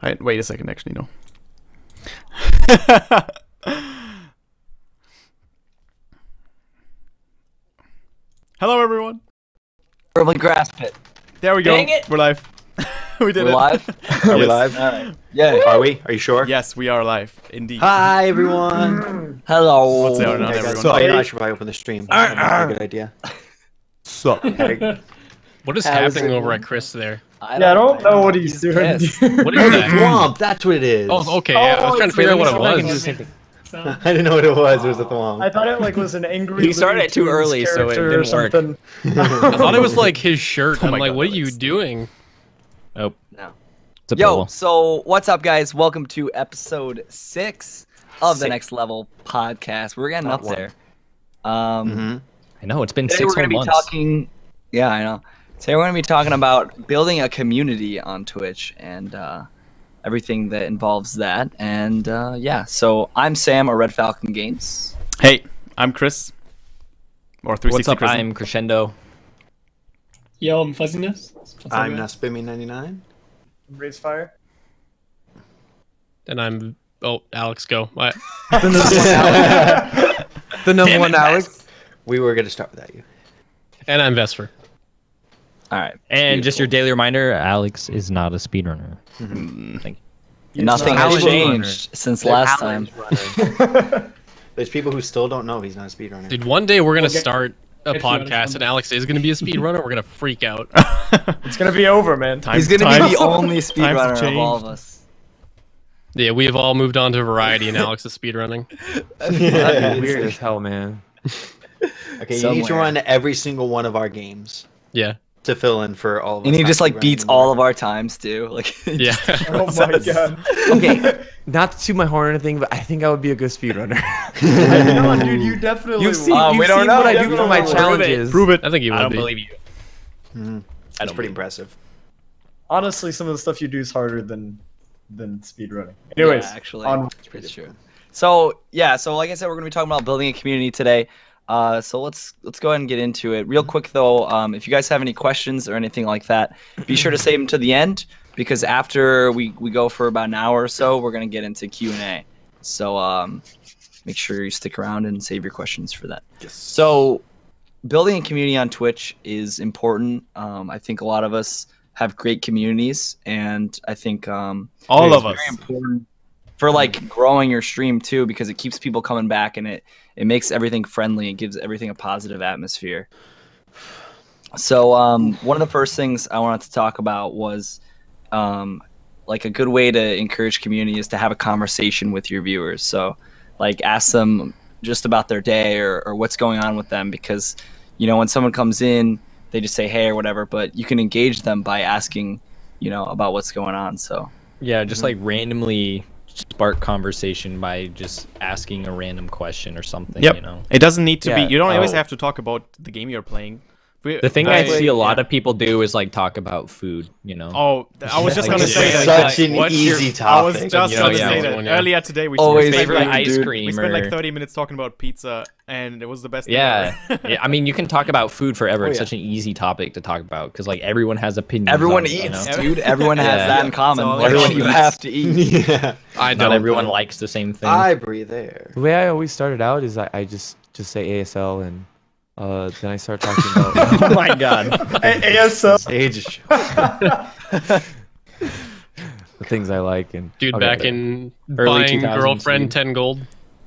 Wait a second, actually, no. Hello, everyone. Firmly grasp it. There we go. Dang it. We're live. We did We're it. live? Are we Yes. live? All right. Yeah. Are we? Are you sure? Yes, we are live. Indeed. Hi, everyone. Hello. What's going on, Hey, everyone? guys. So, I should probably open the stream. That's a good idea. Sup? What is How's happening it over going? at Chris there? I don't know what he's doing. pissed. What is Oh, the that? thwomp. That's what it is. Oh, okay. Yeah, I was trying to figure out what it was. I didn't know what it was. It was a thwomp. I thought it was an angry. You started it too Looney early, Tunes so it character or didn't work. something. I thought it was like his shirt. Oh I'm my like, God, what are that you looks- doing? Oh, No. it's a Yo, pillow. so what's up, guys? Welcome to episode 6 of the Six. Next Level podcast. We're getting Not up one. there. Mm-hmm. I know it's been Today 6 we're going to be months. talking. Yeah, I know. Today we're going to be talking about building a community on Twitch and everything that involves that. And yeah, so I'm Sam, or Red Falcon Games. Hey, I'm Chris. Or 360 What's up? Chris. I'm Crescendo. Yo, I'm Fuzziness. What's up, I'm guys? Naspimmy99. Raise fire. And I'm. Oh, Alex, go. What? The number one Alex. We were going to start without you. And I'm Vesper. All right. And just your daily reminder, Alex is not a speedrunner. Thank you. Nothing not has a changed since last time. There's people who still don't know he's not a speedrunner. Dude, one day we're going to Okay. start a Get you out of podcast and Alex is going to be a speedrunner. We're going to freak out. It's gonna be over, man. He's going to be the only times speedrunner of changed. all of us. Yeah, we have all moved on to variety and Alex is speedrunning. Yeah, Weird it's- as hell, man. Okay, you need to Somewhere. run every single one of our games Yeah. to fill in for all of us. And he not just like speedrunning beats anymore. all of our times too. Like Yeah. Oh my god. Okay, not to toot my horn or anything, but I think I would be a good speedrunner. I know, dude. You definitely. You've seen, would. we don't know. what I do for my Prove it. challenges. Prove it. I think you would I don't be. believe you. That's pretty impressive. Honestly, some of the stuff you do is harder than speedrunning. Anyways, yeah, actually, on. it's true. So yeah, so like I said, we're gonna be talking about building a community today. So let's go ahead and get into it. Real quick though, if you guys have any questions or anything like that, be sure to save them to the end because after we go for about an hour or so, we're gonna get into Q&A. So make sure you stick around and save your questions for that. Yes. So building a community on Twitch is important. I think a lot of us have great communities, and I think All it's of us. very important for like growing your stream too, because it keeps people coming back and it makes everything friendly. It gives everything a positive atmosphere. So one of the first things I wanted to talk about was like a good way to encourage community is to have a conversation with your viewers. So like ask them just about their day or what's going on with them, because you know when someone comes in they just say hey or whatever, but you can engage them by asking about what's going on. So Yeah, just like randomly spark conversation by just asking a random question or something, Yep. you know? It doesn't need to be. Yeah. You don't always Oh. have to talk about the game you're playing. The thing I see a lot of people do is like talk about food, you know? Oh, I was just Like, gonna say yeah, that. Such an what's your- easy I was topic. just You know, gonna yeah, say that that. one, yeah. Earlier today we Always spent, favorite food, ice dude. cream we spent like or 30 minutes talking about pizza, and it was the best. thing yeah. ever. Yeah, I mean, you can talk about food forever. Oh, It's yeah. such an easy topic to talk about because like everyone has opinions. everyone on it, you eats, know? dude. Everyone has Yeah. that in common. So Like, everyone you eats. have to eat. Yeah. I Not don't. everyone likes the same thing. I breathe air. The way I always started out is I just say ASL and then I start talking about Oh my god. ASL. Sage. the things I like and Dude, Okay, back but- in Early buying 2000s, girlfriend dude. 10 gold.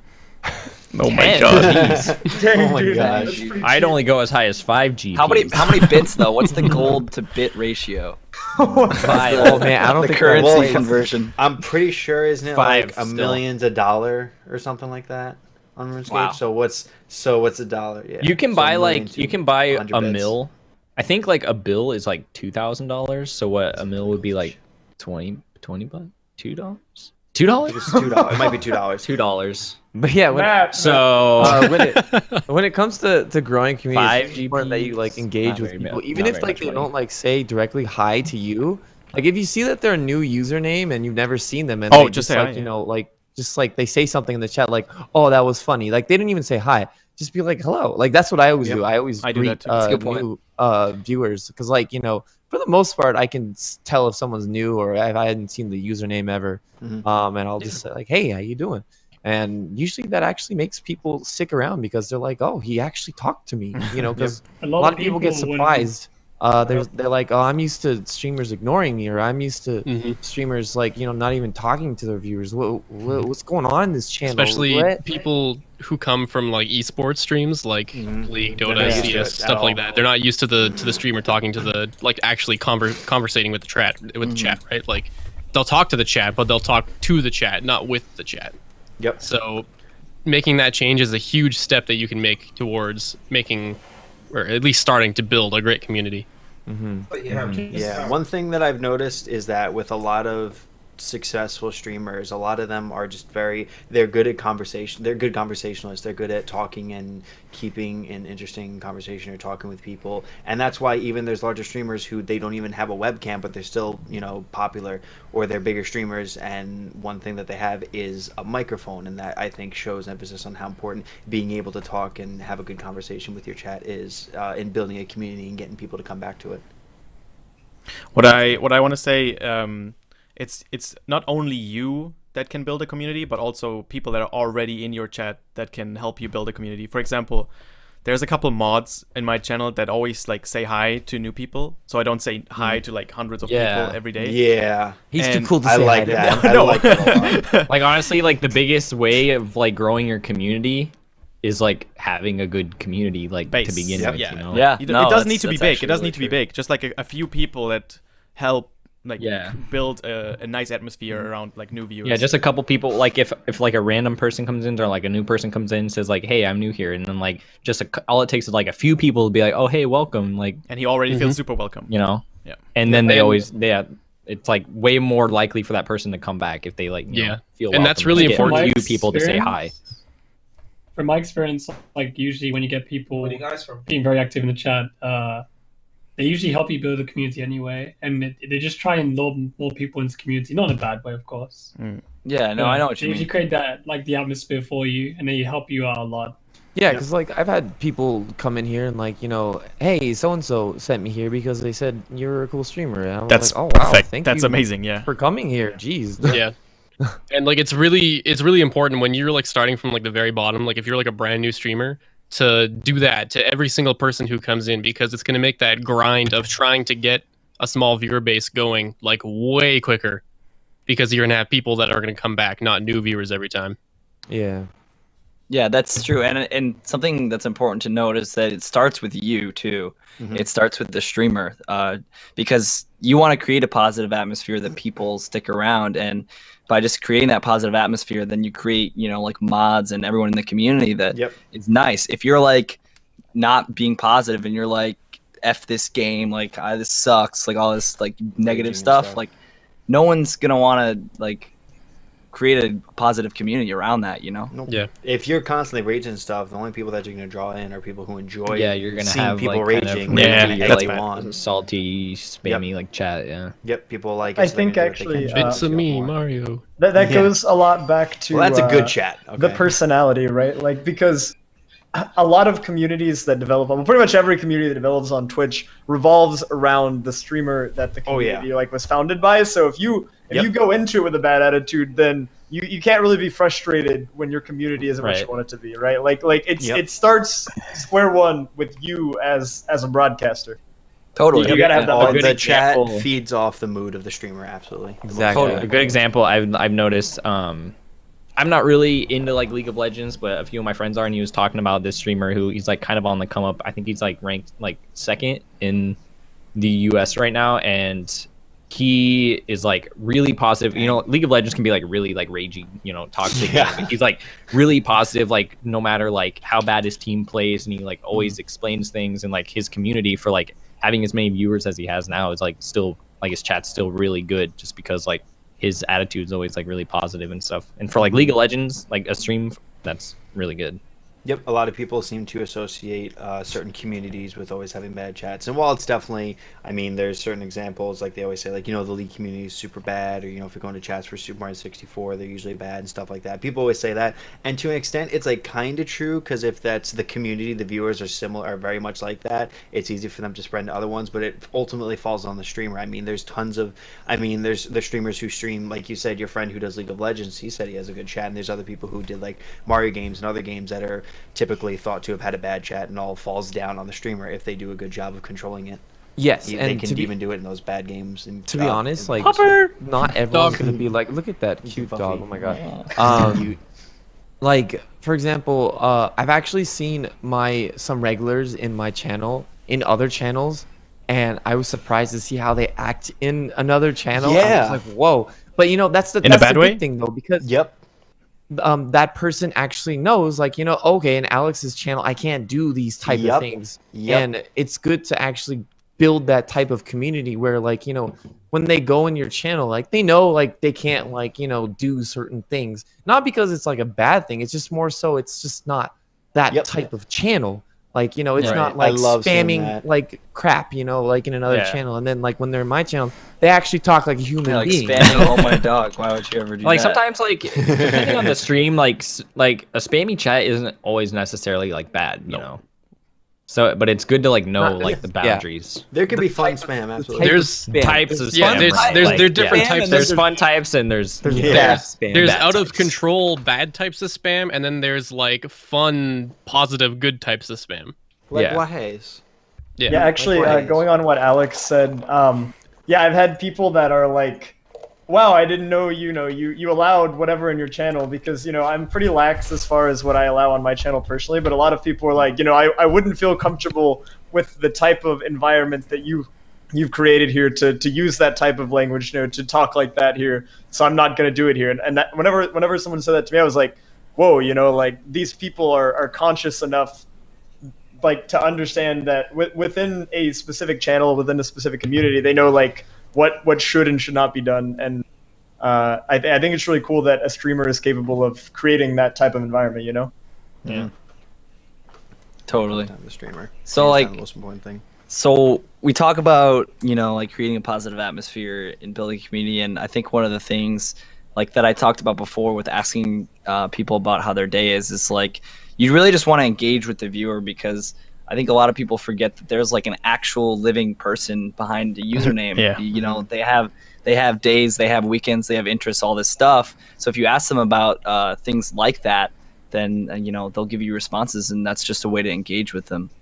Oh my 10, god. jeez. Dang, Oh my dude, gosh. that's pretty I'd cheap. only go as high as 5G. How many bits though? What's the gold to bit ratio? By Oh man, I don't the think currency that- Well, conversion. I'm pretty sure, isn't it Five like a still. million's a dollar or something like that on RuneScape? Wow. So what's a dollar? Yeah. You can So buy a million like to you can buy 100 a bits. mill. I think like a bill is like $2,000. So what a mill would be like 20 bucks? $2? $2? It's $2. It might be $2. $2. But yeah, Matt, So when it comes to growing community, it's 5 important that you like GPs, engage not with very people, much- even not if very like much they money. don't like say directly hi to you. Like if you see that they're a new username and you've never seen them, and Oh, they just just say like hi, you know like just like they say something in the chat like, oh that was funny. Like they didn't even say hi. just be like hello. Like that's what I always Yep. do. I always I do greet that too. That's a good point. new viewers because like for the most part I can tell if someone's new or if I hadn't seen the username ever. Mhm. And I'll just say like, hey, how you doing? And usually that actually makes people stick around because they're like, oh, he actually talked to me, because A a lot of people get when- surprised. They're like, oh, I'm used to streamers ignoring me, or I'm used to streamers like not even talking to their viewers. What's going on in this channel? Especially What? people who come from like esports streams, like League, They're Dota, not used to CS, it at stuff like all. that. They're not used to the streamer talking to the like actually conversating with the chat, right? Like they'll talk to the chat, but they'll talk to the chat, not with the chat. Yep. So making that change is a huge step that you can make towards making, or at least starting to build a great community. Yeah, one thing that I've noticed is that with a lot of successful streamers, a lot of them are just they're good at conversation. They're good conversationalists. They're good at talking and keeping an interesting conversation or talking with people. And that's why even there's larger streamers who they don't even have a webcam, but they're still, popular, or they're bigger streamers. And one thing that they have is a microphone. And that I think shows emphasis on how important being able to talk and have a good conversation with your chat is in building a community and getting people to come back to it. What I want to say, it's not only you that can build a community, but also people that are already in your chat that can help you build a community. For example, there's a couple mods in my channel that always like say hi to new people, so I don't say hi to like hundreds of people every day. Yeah. He's too And cool to I say like hi to. that. No. I like that a lot. Like honestly, like the biggest way of like growing your community is like having a good community like Base. to begin Yep. with. Yeah. You know? Yeah, It no, doesn't need that's- to be that's big. actually It doesn't really need to be true. big. Just like a few people that help like Yeah. build a nice atmosphere around like new viewers. Yeah, just a couple people. Like if like a random person comes in or like a new person comes in and says like, "Hey, I'm new here," and then like just all it takes is like a few people to be like, "Oh, hey, welcome," like and he already feels super welcome. Yeah. And then it's like way more likely for that person to come back if they like feel. And that's welcome. really Get important. a few people to say hi. From my experience, like usually when you get people being very active in the chat, they usually help you build a community anyway, and they just try and lure more people into the community, not in a bad way, of course. Yeah, no, I know what They you usually mean. create that like the atmosphere for you, and they help you out a lot. Yeah, because like I've had people come in here and like hey, so and so sent me here because they said you're a cool streamer. And I was That's like, oh wow, perfect. thank That's you amazing. Yeah. for coming here. Jeez. Yeah. And like it's really important when you're like starting from like the very bottom, like if you're like a brand new streamer, to do that to every single person who comes in, because it's going to make that grind of trying to get a small viewer base going like way quicker, because you're going to have people that are going to come back, not new viewers every time. Yeah. Yeah, that's true. And something that's important to note is that it starts with you too. It starts with the streamer, because you want to create a positive atmosphere that people stick around. And by just creating that positive atmosphere, then you create, like mods and everyone in the community that is nice. If you're like not being positive and you're like, F this game, like this sucks, like all this like negative stuff, like no one's gonna want to like create a positive community around that, Nope. Yeah. If you're constantly raging stuff, the only people that you're going to draw in are people who enjoy You're gonna seeing have people like raging. kind of Yeah, raging that's what they bad. want. salty, spammy like chat. Yeah. Yep, people like it. I so they're think gonna do what they actually, can to It's make a it me, more. Mario. That Yeah. goes a lot back to Well, that's a good chat. the Okay. personality, right? Like because a lot of communities that develop, well, pretty much every community that develops on Twitch revolves around the streamer that the community like was founded by. So if you go into it with a bad attitude, then you can't really be frustrated when your community isn't what you want it to be, right? Like it starts square one with you as a broadcaster. Totally. You gotta have that All good the chat example. feeds off the mood of the streamer, absolutely. Exactly. A good example I've noticed. I'm not really into like League of Legends, but a few of my friends are, and he was talking about this streamer who he's like kind of on the come up. I think he's like ranked like second in the US right now, and he is like really positive. League of Legends can be like really like ragey, toxic. Yeah. But he's like really positive, like no matter like how bad his team plays, and he like always explains things, and like his community for like having as many viewers as he has now is like still like his chat's still really good, just because like his attitude's always like really positive and stuff. And for like League of Legends, like a stream, that's really good. Yep, a lot of people seem to associate certain communities with always having bad chats. And while it's definitely, I mean, there's certain examples, like they always say, like, you know, the League community is super bad, or, you know, if you're going to chats for Super Mario 64, they're usually bad and stuff like that. People always say that. And to an extent, it's, like, kind of true, because if that's the community, the viewers are similar, are very much like that, it's easy for them to spread to other ones, but it ultimately falls on the streamer. I mean, there's tons of, I mean, there's the streamers who stream, like you said, your friend who does League of Legends, he said he has a good chat, and there's other people who did, like, Mario games and other games that are typically thought to have had a bad chat, and all falls down on the streamer if they do a good job of controlling it. Yes, they and can even do it in those bad games. And to be honest, like not everyone's gonna be like, look at that cute dog. Oh my god. Like for example, I've actually seen some regulars in my channel in other channels, and I was surprised to see how they act in another channel. Yeah. I was like, whoa. But you know, that's the good thing though, because that person actually knows, like, you know, okay, in Alex's channel, I can't do these type of things. And it's good to actually build that type of community where, like, you know, when they go in your channel, like, they know, like, they can't, like, you know, do certain things. Not because it's, like, a bad thing. It's just more so it's just not that type of channel. Like, you know, it's not like spamming like crap, you know, like in another channel. And then like when they're in my channel, they actually talk like a human being. Spamming oh my dog. Why would you ever do like that? Sometimes like depending on the stream, like a spammy chat isn't always necessarily like bad, you know. So, but it's good to like know like the boundaries. There could be fun spam, absolutely. There's types of spam. There's different types. There's fun types and there's bad spam. There's out of control bad types of spam, and then there's like fun, positive, good types of spam. Like Wahays. Yeah, actually, going on what Alex said, yeah, I've had people that are like, wow, I didn't know, you know, you allowed whatever in your channel, because, you know, I'm pretty lax as far as what I allow on my channel personally, but a lot of people are like, you know, I wouldn't feel comfortable with the type of environment that you've created here to use that type of language, you know, to talk like that here, so I'm not going to do it here. And that, whenever someone said that to me, I was like, whoa, you know, like, these people are conscious enough, like, to understand that within a specific channel, within a specific community, they know, like, what should and should not be done. And I think it's really cool that a streamer is capable of creating that type of environment, you know? Yeah. Totally. The streamer. So like the most important thing. So we talk about, you know, like creating a positive atmosphere and building a community, and I think one of the things like that I talked about before with asking people about how their day is like, you really just want to engage with the viewer, because I think a lot of people forget that there's like an actual living person behind the username. You know, they have days, they have weekends, they have interests, all this stuff. So if you ask them about things like that, then you know, they'll give you responses, and that's just a way to engage with them.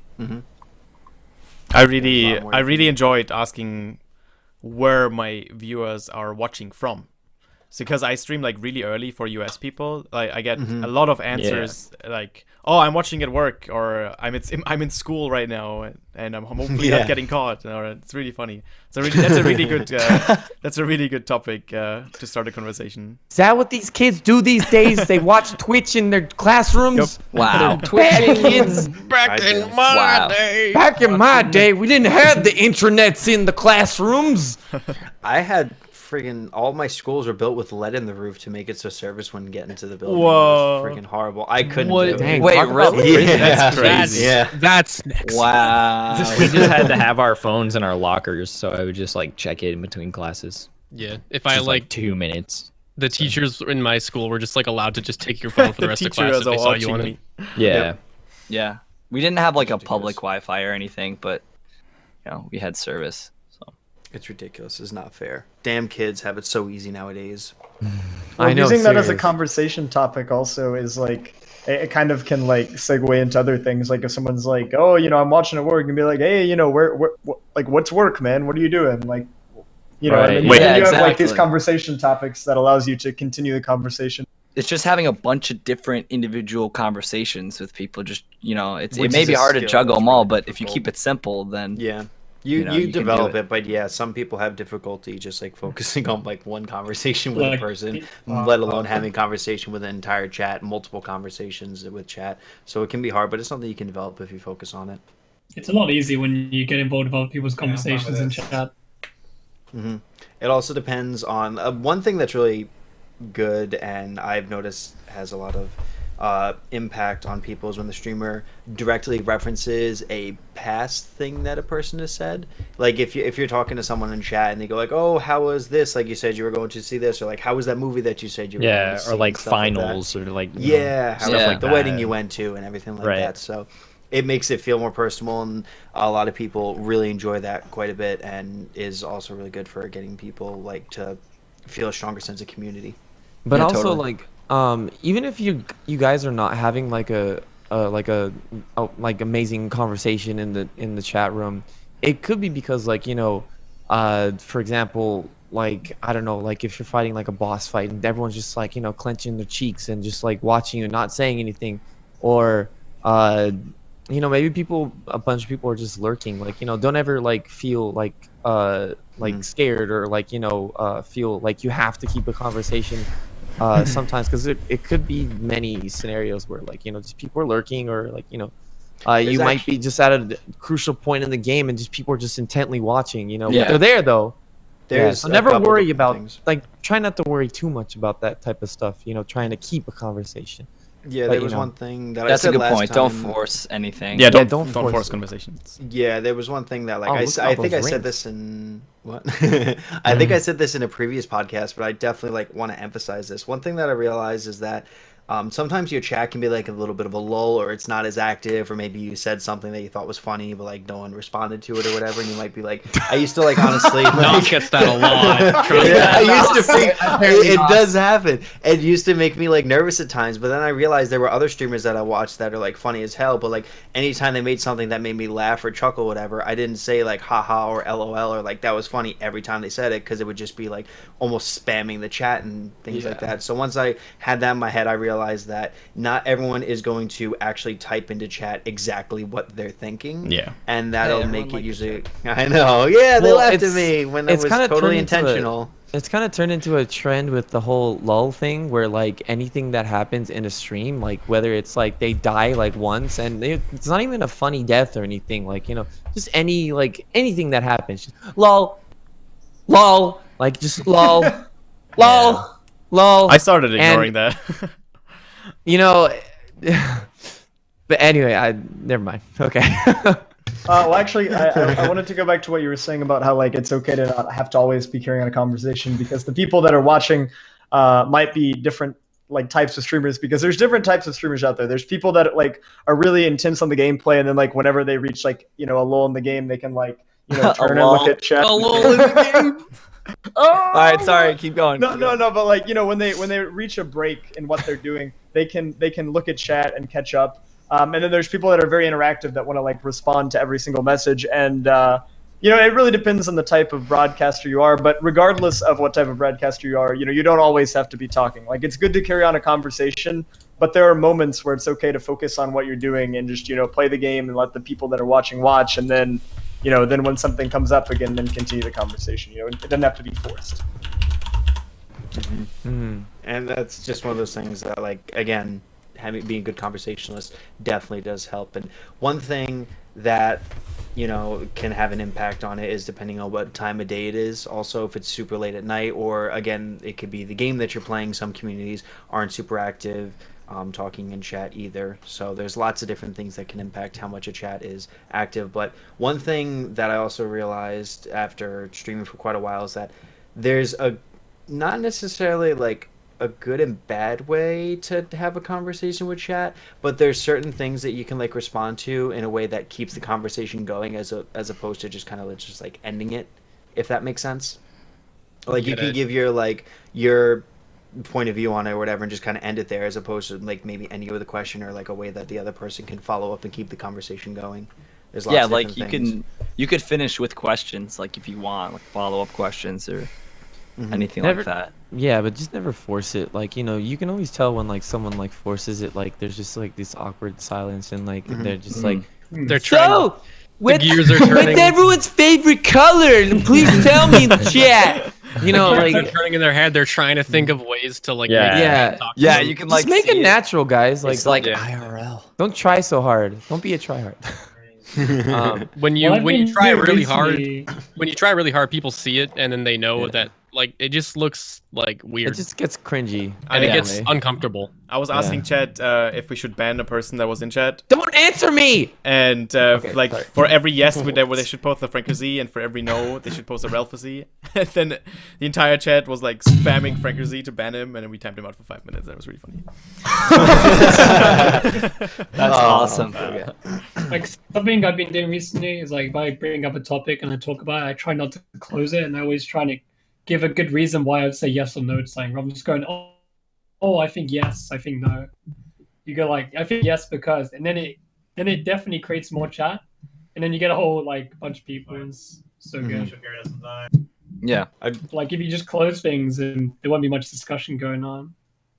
I really enjoyed asking where my viewers are watching from. So because I stream like really early for US people, like I get a lot of answers like, "Oh, I'm watching at work," or "I'm in school right now, and I'm hopefully not getting caught." Or it's really funny. So that's a really good topic to start a conversation. Is that what these kids do these days? They watch Twitch in their classrooms. Wow, Twitching kids. Back in my day. Back in my day, we didn't have the intranets in the classrooms. I had friggin' all my schools were built with lead in the roof to make it so service wouldn't get into the building. Whoa. It was friggin' horrible. I couldn't do it. Dang, Wait, really? That's crazy. That's next. Wow. We just had to have our phones in our lockers, so I would just like check it in between classes. Yeah, if I Just, like 2 minutes. the teachers in my school were just like allowed to just take your phone for the rest of class if they saw you on it. Yeah. Yeah, we didn't have like a public Wi-Fi or anything, but you know, we had service. So It's ridiculous. It's not fair. Damn kids have it so easy nowadays. Well, using that as a conversation topic also is like, it kind of can like segue into other things. Like if someone's like, "Oh, you know, I'm watching at work," and be like, "Hey, you know, like what's work, man? What are you doing?" Like, you know, Right. and then you have like these conversation topics that allows you to continue the conversation. it's just having a bunch of different individual conversations with people. Just, you know, it Which may is be a hard to skill juggle that's them all, really but if you difficult. keep it simple, then Yeah. You You can do develop it. it, but yeah, some people have difficulty just like focusing on like one conversation with a Like, person, let alone having conversation with an entire chat, multiple conversations with chat. So it can be hard, but it's something you can develop if you focus on it. It's a lot easier when you get involved with other people's conversations in chat. It also depends on one thing that's really good, and I've noticed has a lot of impact on people is when the streamer directly references a past thing that a person has said. Like if you're talking to someone in chat and they go like, "Oh, how was this? Like you said you were going to see this," or like, "How was that movie that you said you were going to see?" or like finals, or like stuff like the wedding you went to and everything like that. So it makes it feel more personal, and a lot of people really enjoy that quite a bit, and is also really good for getting people like to feel a stronger sense of community. But also like even if you guys are not having like a amazing conversation in the chat room, it could be because like, you know, for example, like I don't know, like if you're fighting like a boss fight and everyone's just like, you know, clenching their cheeks and just like watching you, not saying anything, or you know, maybe a bunch of people are just lurking. Like, you know, don't ever like feel like scared, or like, you know, feel like you have to keep a conversation sometimes, because it could be many scenarios where like, you know, just people are lurking, or like, you know, you might be just at a crucial point in the game and just people are just intently watching, you know. But they're there though. So never worry about things. Like try not to worry too much about that type of stuff, you know, trying to keep a conversation. Yeah, there was one thing that that's I said a good point. Time. Don't force anything. Yeah, don't force conversations. Yeah, there was one thing that like I think I said this in what I think I said this in a previous podcast, but I definitely like want to emphasize this. One thing that I realized is that sometimes your chat can be like a little bit of a lull, or it's not as active, or maybe you said something that you thought was funny, but like no one responded to it or whatever, and you might be like, I used to like honestly. Nos gets that a lot. I used to think it does happen. It used to make me like nervous at times, but then I realized there were other streamers that I watched that are like funny as hell, but like anytime they made something that made me laugh or chuckle, or whatever, I didn't say like haha or LOL or like that was funny every time they said it, because it would just be like almost spamming the chat and things like that. So once I had that in my head, I realized that not everyone is going to actually type into chat exactly what they're thinking. Yeah. And that'll make it usually. I know. Yeah, they laughed at me when it was totally intentional. It's kind of turned into a trend with the whole lull thing, where like anything that happens in a stream, like whether it's like they die like once, and it's not even a funny death or anything, like, you know, just anything that happens, just lol, like just lol, lol. I started ignoring that. You know, but anyway, never mind. Okay. Well, actually, I wanted to go back to what you were saying about how like it's okay to not have to always be carrying on a conversation, because the people that are watching might be different like types of streamers, because there's different types of streamers out there. There's people that like are really intense on the gameplay, and then like whenever they reach like, you know, a lull in the game, they can like, you know, turn and look at chat. A lull in the game. All right, sorry, keep going. No, but like, you know, when they reach a break in what they're doing, they can look at chat and catch up. And then there's people that are very interactive that want to like respond to every single message. And you know, it really depends on the type of broadcaster you are. But regardless of what type of broadcaster you are, you know, you don't always have to be talking. Like, it's good to carry on a conversation, but there are moments where it's okay to focus on what you're doing and just, you know, play the game and let the people that are watching watch. And then, you know, then when something comes up again, then continue the conversation. You know, it doesn't have to be forced. And that's just one of those things that, like, again, being a good conversationalist definitely does help. And one thing that, you know, can have an impact on it is depending on what time of day it is. Also, if it's super late at night, or again, it could be the game that you're playing. Some communities aren't super active talking in chat either. So there's lots of different things that can impact how much a chat is active. But one thing that I also realized after streaming for quite a while is that there's not necessarily like a good and bad way to have a conversation with chat, but there's certain things that you can like respond to in a way that keeps the conversation going, as opposed to just kind of just like ending it, if that makes sense. Like, you can give your point of view on it or whatever and just kind of end it there, as opposed to like maybe ending it with a question, or like a way that the other person can follow up and keep the conversation going. There's lots of like things. you could finish with questions, like if you want, like follow-up questions or anything like that. Yeah, but just never force it. Like, you know, you can always tell when like someone like forces it. Like, there's just like this awkward silence, and like they're just like, they're trying. So, the gears are turning. What's everyone's favorite color? Please tell me in the chat. You know, like, they're turning in their head. They're trying to think of ways to like. You can like just make it natural, guys. Like, it's like IRL. Don't try so hard. Don't be a tryhard. When you try really hard, people see it, and then they know that like it just looks like weird. It just gets cringy. And it gets uncomfortable. I was asking chat if we should ban a person that was in chat. Don't answer me! And like for every yes, they should post a Franker, and for every no, they should post a Ralph. And then the entire chat was like spamming Franker to ban him, and then we timed him out for 5 minutes. That was really funny. That's awesome. Like something I've been doing recently is like if I bring up a topic and I talk about it, I try not to close it, and I always try to give a good reason why I would say yes or no to something. Rather than just going, oh, I think yes, I think no. You go like, I think yes because, and then it definitely creates more chat, and then you get a whole like bunch of people. And it's so good. Yeah, like if you just close things, and there won't be much discussion going on.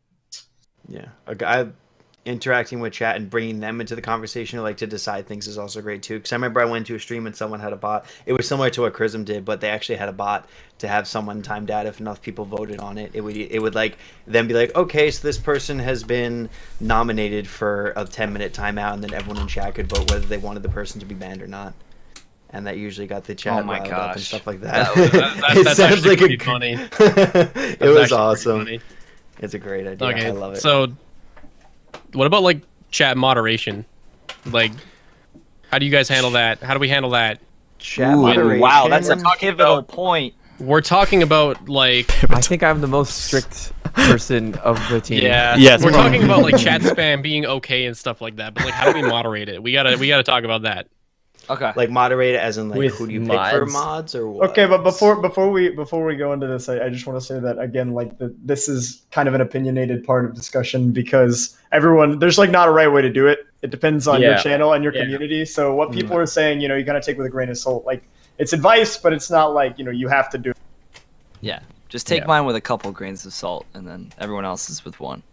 Yeah, a guy interacting with chat and bringing them into the conversation, like to decide things, is also great too. Because I remember I went to a stream and someone had a bot. It was similar to what Chrism did, but they actually had a bot to have someone timed out if enough people voted on it. It would like then be like, okay, so this person has been nominated for a 10-minute timeout, and then everyone in chat could vote whether they wanted the person to be banned or not. And that usually got the chat riled up and stuff like that. That's actually pretty funny. It was awesome. It's a great idea. Okay, I love it. So, what about like chat moderation? Like, how do you guys handle that? How do we handle that? Chat moderation. Wow, that's a pivotal point. We're talking about like. I think I'm the most strict person of the team. Yeah. Yes. We're talking about like chat spam being okay and stuff like that. But like, how do we moderate it? We gotta talk about that. Okay. Like moderate it as in like With who do you mods. pick for mods or what? Okay, but before we go into this, I just want to say that again, like this is kind of an opinionated part of discussion because there's like not a right way to do it. It depends on your channel and your community. So what people are saying, you gotta take with a grain of salt. Like it's advice, but it's not like you have to do it. Yeah, just take mine with a couple grains of salt, and then everyone else is with one.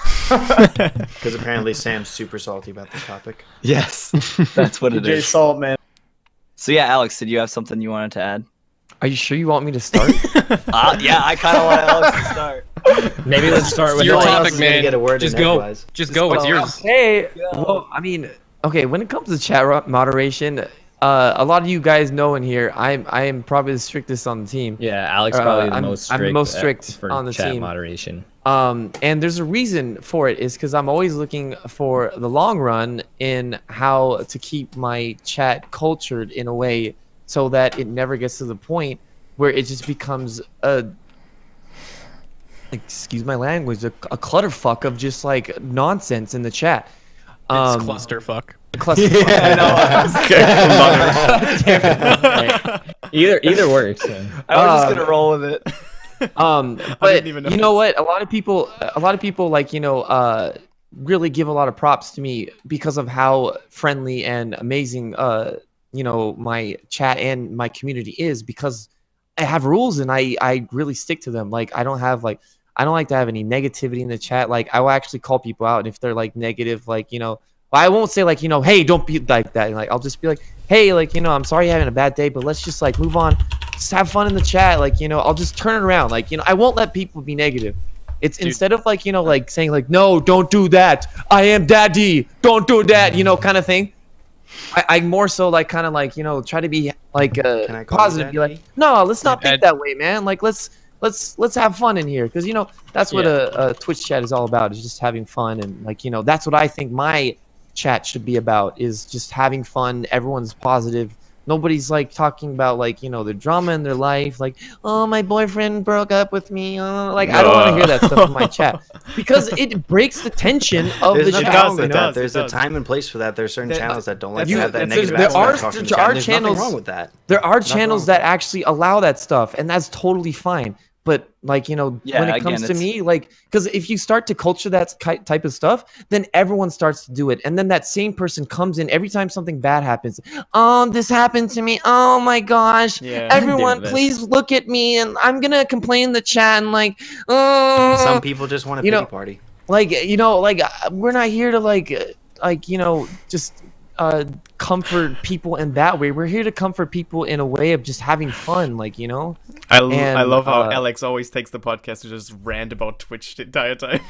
Because apparently Sam's super salty about this topic. Yes, that's what it DJ is. Salt, man. So yeah, Alex, did you have something you wanted to add? Are you sure you want me to start? Yeah, I kind of want Alex to start. Maybe let's start with your no one topic, else is gonna man. get a word Just in go. edgewise. Just go. It's yours. Hey, well, I mean, okay, when it comes to chat moderation, a lot of you guys know in here, I am probably the strictest on the team. Yeah, Alex probably the most strict. I'm the most strict for on the chat team. moderation. And there's a reason for it is because I'm always looking for the long run in how to keep my chat cultured in a way so that it never gets to the point where it just becomes excuse my language, a clutterfuck of just like nonsense in the chat. It's clusterfuck. Clusterfuck. Either works. Yeah. I was just gonna roll with it. But you know what? A lot of people like really give a lot of props to me because of how friendly and amazing my chat and my community is, because I have rules and I really stick to them. Like I don't like to have any negativity in the chat. Like I will actually call people out if they're like negative, I won't say like, hey, don't be like that. Like I'll just be like, hey, like, I'm sorry you're having a bad day, but let's just like move on. Just have fun in the chat. Like, I'll just turn it around. Like, I won't let people be negative. It's instead of like, like saying like, no, don't do that. I am daddy. Don't do that, kind of thing. I more so like kind of like, try to be like positive. Be like, no, let's not think that way, man. Like let's have fun in here. Cause that's what a Twitch chat is all about, is just having fun. And like, that's what I think my chat should be about, is just having fun. Everyone's positive. Nobody's like talking about like the drama in their life, like, oh, my boyfriend broke up with me, I don't want to hear that stuff in my chat, because it breaks the tension of the chat. There's a time and place for that. There's certain channels that don't like to have that negative there are channels. Nothing wrong with that. There are channels that actually allow that stuff, and that's totally fine. But like, when it comes to me, like, because if you start to culture that type of stuff, then everyone starts to do it. And then that same person comes in every time something bad happens. Oh, this happened to me. Oh my gosh. Yeah, everyone, please look at me. And I'm going to complain in the chat. And like, some people just want a pity party. Like, we're not here to just comfort people in that way. We're here to comfort people in a way of just having fun, like, you know. I love how Alex always takes the podcast to just rant about Twitch the entire time.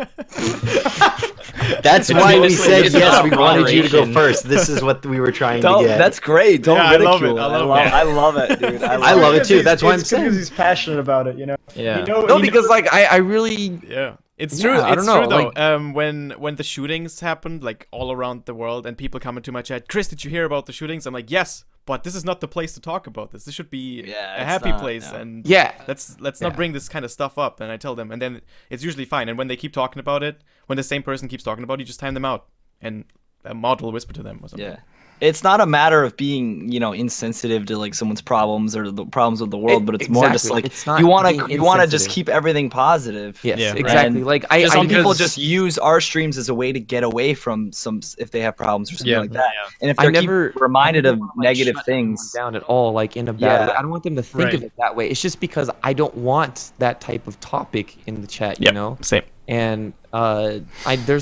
That's why we said yes. We wanted you to go first. This is what we were trying to get. That's great. Don't ridicule it. I love it, dude. I love it too. That's why I'm saying. Because he's passionate about it, you know. Yeah. No, because like I really. Yeah. It's true. I don't know, though. like, When the shootings happened, like all around the world, and people come into my chat, Chris, did you hear about the shootings? I'm like, yes, but this is not the place to talk about this. This should be a happy place, and let's not bring this kind of stuff up. And I tell them, and then it's usually fine. And when they keep talking about it, when the same person keeps talking about it, you just time them out, and a mod will whisper to them or something. Yeah. It's not a matter of being, you know, insensitive to like someone's problems or the problems of the world, but it's more just like you want to just keep everything positive. Yes, exactly. And like some people just use our streams as a way to get away from if they have problems or something like that. And if they're never reminded of negative things down at all, like in a bad way, I don't want them to think of it that way. It's just because I don't want that type of topic in the chat. You know, same. And there's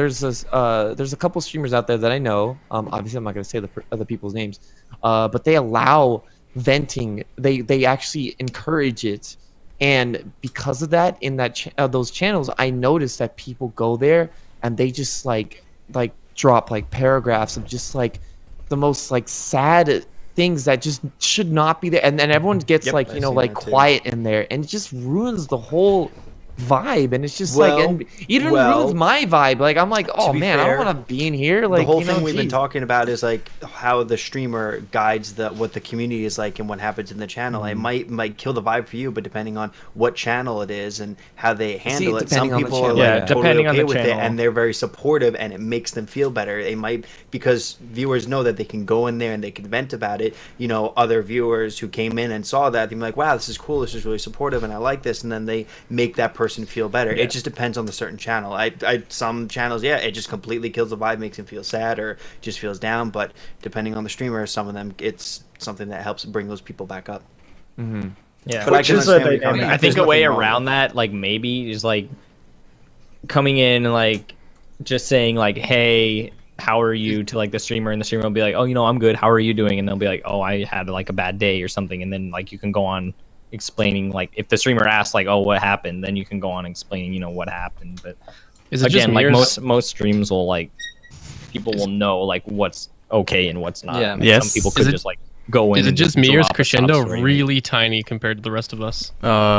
a couple streamers out there that I know. Obviously, I'm not going to say the other people's names, but they allow venting. They actually encourage it, and because of that, in that those channels, I noticed that people go there and they just like drop like paragraphs of just like the most like sad things that just should not be there, and then everyone gets like like quiet in there, and it just ruins the whole vibe. And it's just and even ruins my vibe. Like I'm like, oh man, I don't want to be in here. Like the whole thing we've been talking about is like how the streamer guides what the community is like and what happens in the channel. It might kill the vibe for you, but depending on what channel it is and how they handle it, some people are like totally okay with it, and they're very supportive, and it makes them feel better. They might, because viewers know that they can go in there and they can vent about it. You know, other viewers who came in and saw that, they're like, wow, this is cool, this is really supportive, and I like this, and then they make that person feel better. It just depends on the certain channel. Some channels, it just completely kills the vibe, makes him feel sad or just feels down. But depending on the streamer, some of them, it's something that helps bring those people back up. Yeah, but I think a way around that, like maybe, is like coming in and like just saying like, hey, how are you, to like the streamer, and the streamer will be like, oh, you know, I'm good, how are you doing? And they'll be like, oh, I had like a bad day or something, and then like you can go on explaining, like if the streamer asks like, oh, what happened, then you can go on explaining, you know, what happened. But is it again, like most streams will like, people will know like what's okay and what's not. Yeah. Some people could just like go in. Is it just me, or is Crescendo really tiny compared to the rest of us?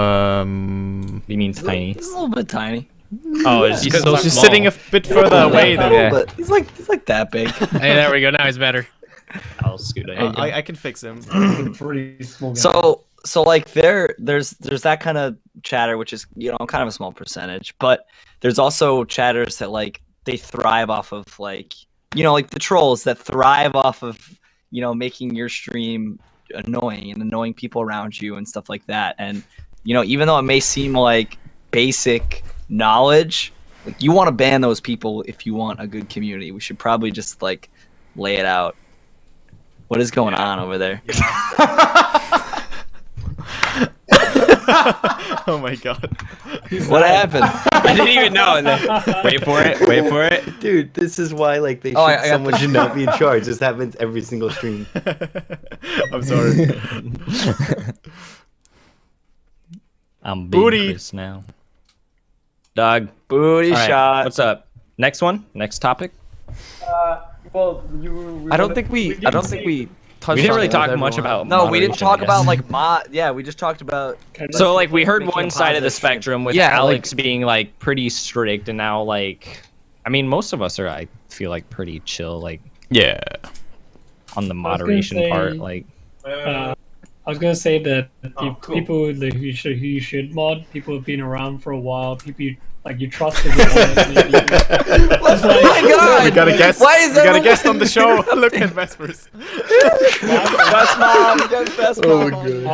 He means tiny. He's a little bit tiny. Oh, it's he's just sitting a bit further away than he's like that big. Hey, there we go. Now he's better. I'll scoot ahead. I can fix him. Pretty small guy. So like there's that kind of chatter, which is, you know, kind of a small percentage, but there's also chatters that like they thrive off of, like, you know, like the trolls that thrive off of, you know, making your stream annoying and annoying people around you and stuff like that. And, you know, even though it may seem like basic knowledge, like, you want to ban those people if you want a good community. We should probably just like lay it out. What is going on over there? Oh my god. What happened? I didn't even know. And then, wait for it. Dude, this is why like someone should not be in charge. This happens every single stream. I'm sorry. I'm booty Chris now. Dog. Booty shot. What's up? Next one? Next topic? Well, I don't think we we didn't really talk much about. No, we didn't talk about like mod. Yeah, we just talked about. So like we heard one side of the spectrum with Alex being like pretty strict, and now like, I mean, most of us are, I feel like, pretty chill. Like on the moderation part, like. I was gonna say that people who you should mod, people who've been around for a while, people you trust. Oh my god! We got a guest. Why is we got a guest on the show. Look at Vespers. Best mom. Best mom.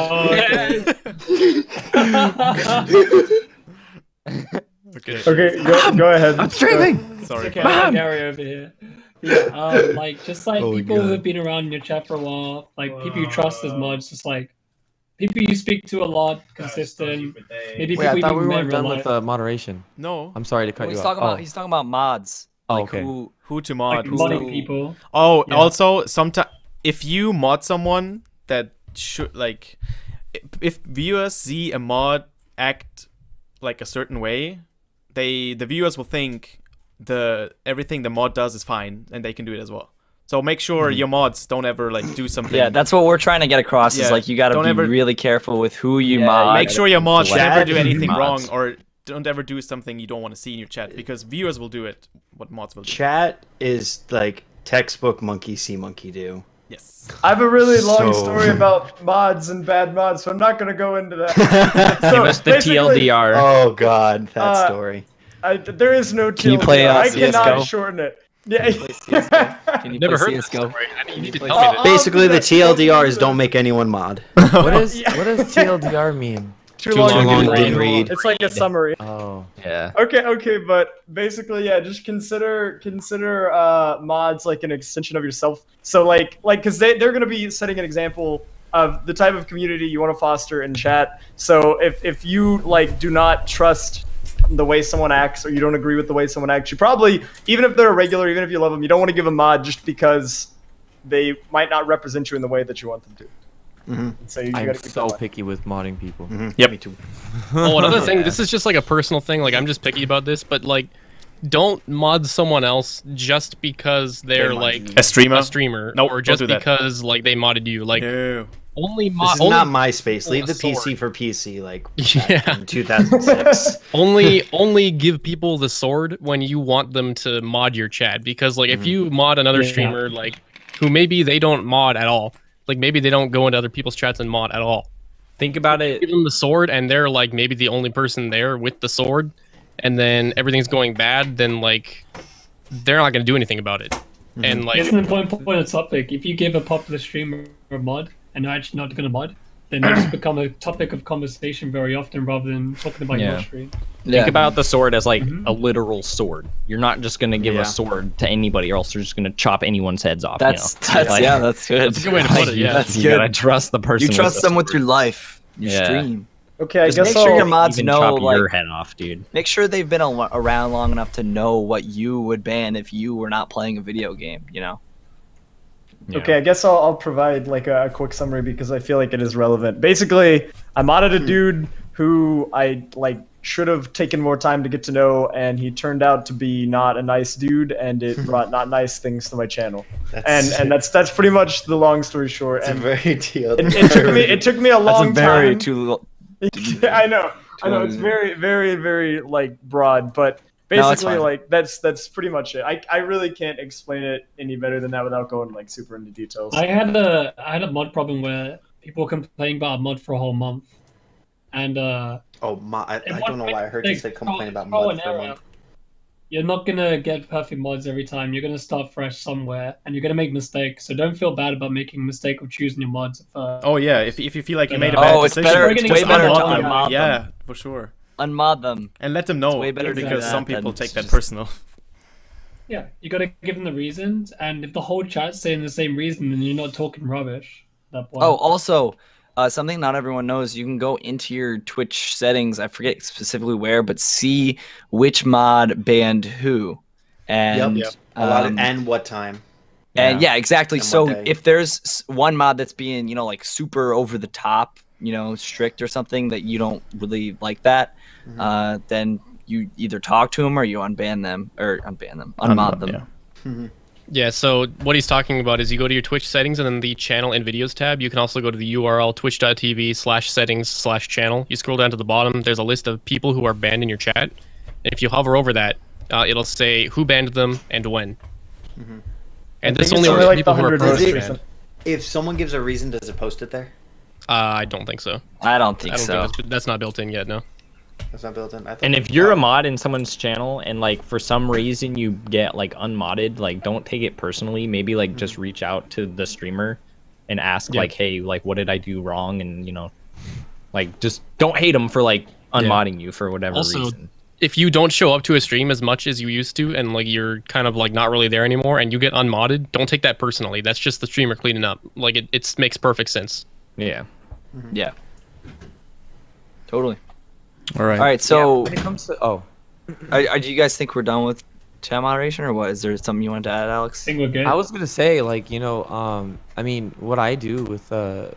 Okay, go ahead. I'm streaming. Sorry, okay, Gary over here. Yeah, like just like people who have been around in your chat for a while, like people you trust as much, just like people you speak to a lot, consistent. Maybe Wait, I thought we weren't done with moderation. No, I'm sorry to cut you off. He's talking about mods. Like okay. Who to mod? Like modding people. Oh, yeah. Also, sometimes if you mod someone that should like, if viewers see a mod act like a certain way, the viewers will think everything the mod does is fine, and they can do it as well. So make sure your mods don't ever like do something. Yeah, that's what we're trying to get across. Is like you got to be really careful with who you mod. Make sure your mods never do anything wrong, or don't ever do something you don't want to see in your chat, because viewers will do it. What mods will do. Chat is like textbook monkey see monkey do. Yes. I have a really long story about mods and bad mods, so I'm not going to go into that. So give us the TLDR. Oh god, that story. There is no TLDR. Can you play I CSGO? Cannot shorten it. Yeah. Can you Never play heard CSGO? You need to tell me this. Basically, the TLDR is don't make anyone mod. What does TLDR mean? Too long to read. It's like a summary. Oh. Yeah. Okay, but basically, yeah, just consider mods like an extension of yourself. So like, because they're gonna be setting an example of the type of community you want to foster in chat. So if you like do not trust the way someone acts, or you don't agree with the way someone acts, you probably, even if they're a regular, even if you love them, you don't want to give a mod just because they might not represent you in the way that you want them to. So I'm so picky with modding people. Yep. Me too. Oh, another thing, this is just like a personal thing, like I'm just picky about this, but like don't mod someone else just because they're like a streamer, nope, or just because like they modded you. Like only mod. This is not MySpace. Leave the PC for PC. Like yeah, in 2006. only give people the sword when you want them to mod your chat, because like if you mod another streamer like who maybe they don't mod at all, like maybe they don't go into other people's chats and mod at all. Think about it. Give them the sword, and they're like maybe the only person there with the sword, and then everything's going bad. Then like they're not gonna do anything about it. And like it's an important point of topic. If you give a popular streamer a mod and they're actually not gonna mod, then they just become a topic of conversation very often rather than talking about your stream. Think about the sword as like a literal sword. You're not just gonna give a sword to anybody, or else you're just gonna chop anyone's heads off. That's good. That's a good way to put it. Yeah, that's you good. gotta trust the person. You trust them with your life, your stream. Okay, I just guess make sure your mods even know, chop like, your head off, dude. Make sure they've been around long enough to know what you would ban if you were not playing a video game. You know. Yeah. Okay, I guess I'll provide like a quick summary because I feel like it is relevant. Basically, I modded a dude who I like should have taken more time to get to know, and he turned out to be not a nice dude, and it brought not nice things to my channel. And that's pretty much the long story short. It's and very it took me a long time. I know. It's very, very, very like broad, but basically like that's pretty much it. I really can't explain it any better than that without going like super into details. I had a mod problem where people were complaining about a mod for a whole month, and I don't know why I heard you say complain about mod for a month. You're not gonna get perfect mods every time. You're gonna start fresh somewhere, and you're gonna make mistakes. So don't feel bad about making a mistake of choosing your mods. Oh yeah, if you feel like you made a bad decision, it's way better to unmod them. Yeah, for sure. Unmod them and let them know. It's way better because some people take that personal. Yeah, you gotta give them the reasons, and if the whole chat's saying the same reason, then you're not talking rubbish. At that point. Oh, also. Something not everyone knows, you can go into your Twitch settings, I forget specifically where, but see which mod banned who. And and what time. And yeah, exactly. And so if there's one mod that's being, like super over the top, strict or something that you don't really like that, then you either talk to them or you unmod them. Yeah. Yeah, so what he's talking about is you go to your Twitch settings and then the channel and videos tab. You can also go to the URL twitch.tv/settings/channel. You scroll down to the bottom. There's a list of people who are banned in your chat. And if you hover over that, it'll say who banned them and when. And this only works for people who are banned. If someone gives a reason, does it post it there? I don't think so. I don't think so. That's not built in yet, no. That's not built in. And if you're a mod in someone's channel and like for some reason you get like unmodded, like don't take it personally. Maybe like just reach out to the streamer and ask like, hey, like what did I do wrong? And like just don't hate them for like unmodding you for whatever reason. If you don't show up to a stream as much as you used to, and like you're kind of like not really there anymore, and you get unmodded, don't take that personally. That's just the streamer cleaning up. Like it makes perfect sense. Yeah. Yeah. Totally. All right. So when it comes to do you guys think we're done with chat moderation, or what? Is there something you wanted to add, Alex? I think we're good. I was gonna say, like, you know, I mean, what I do with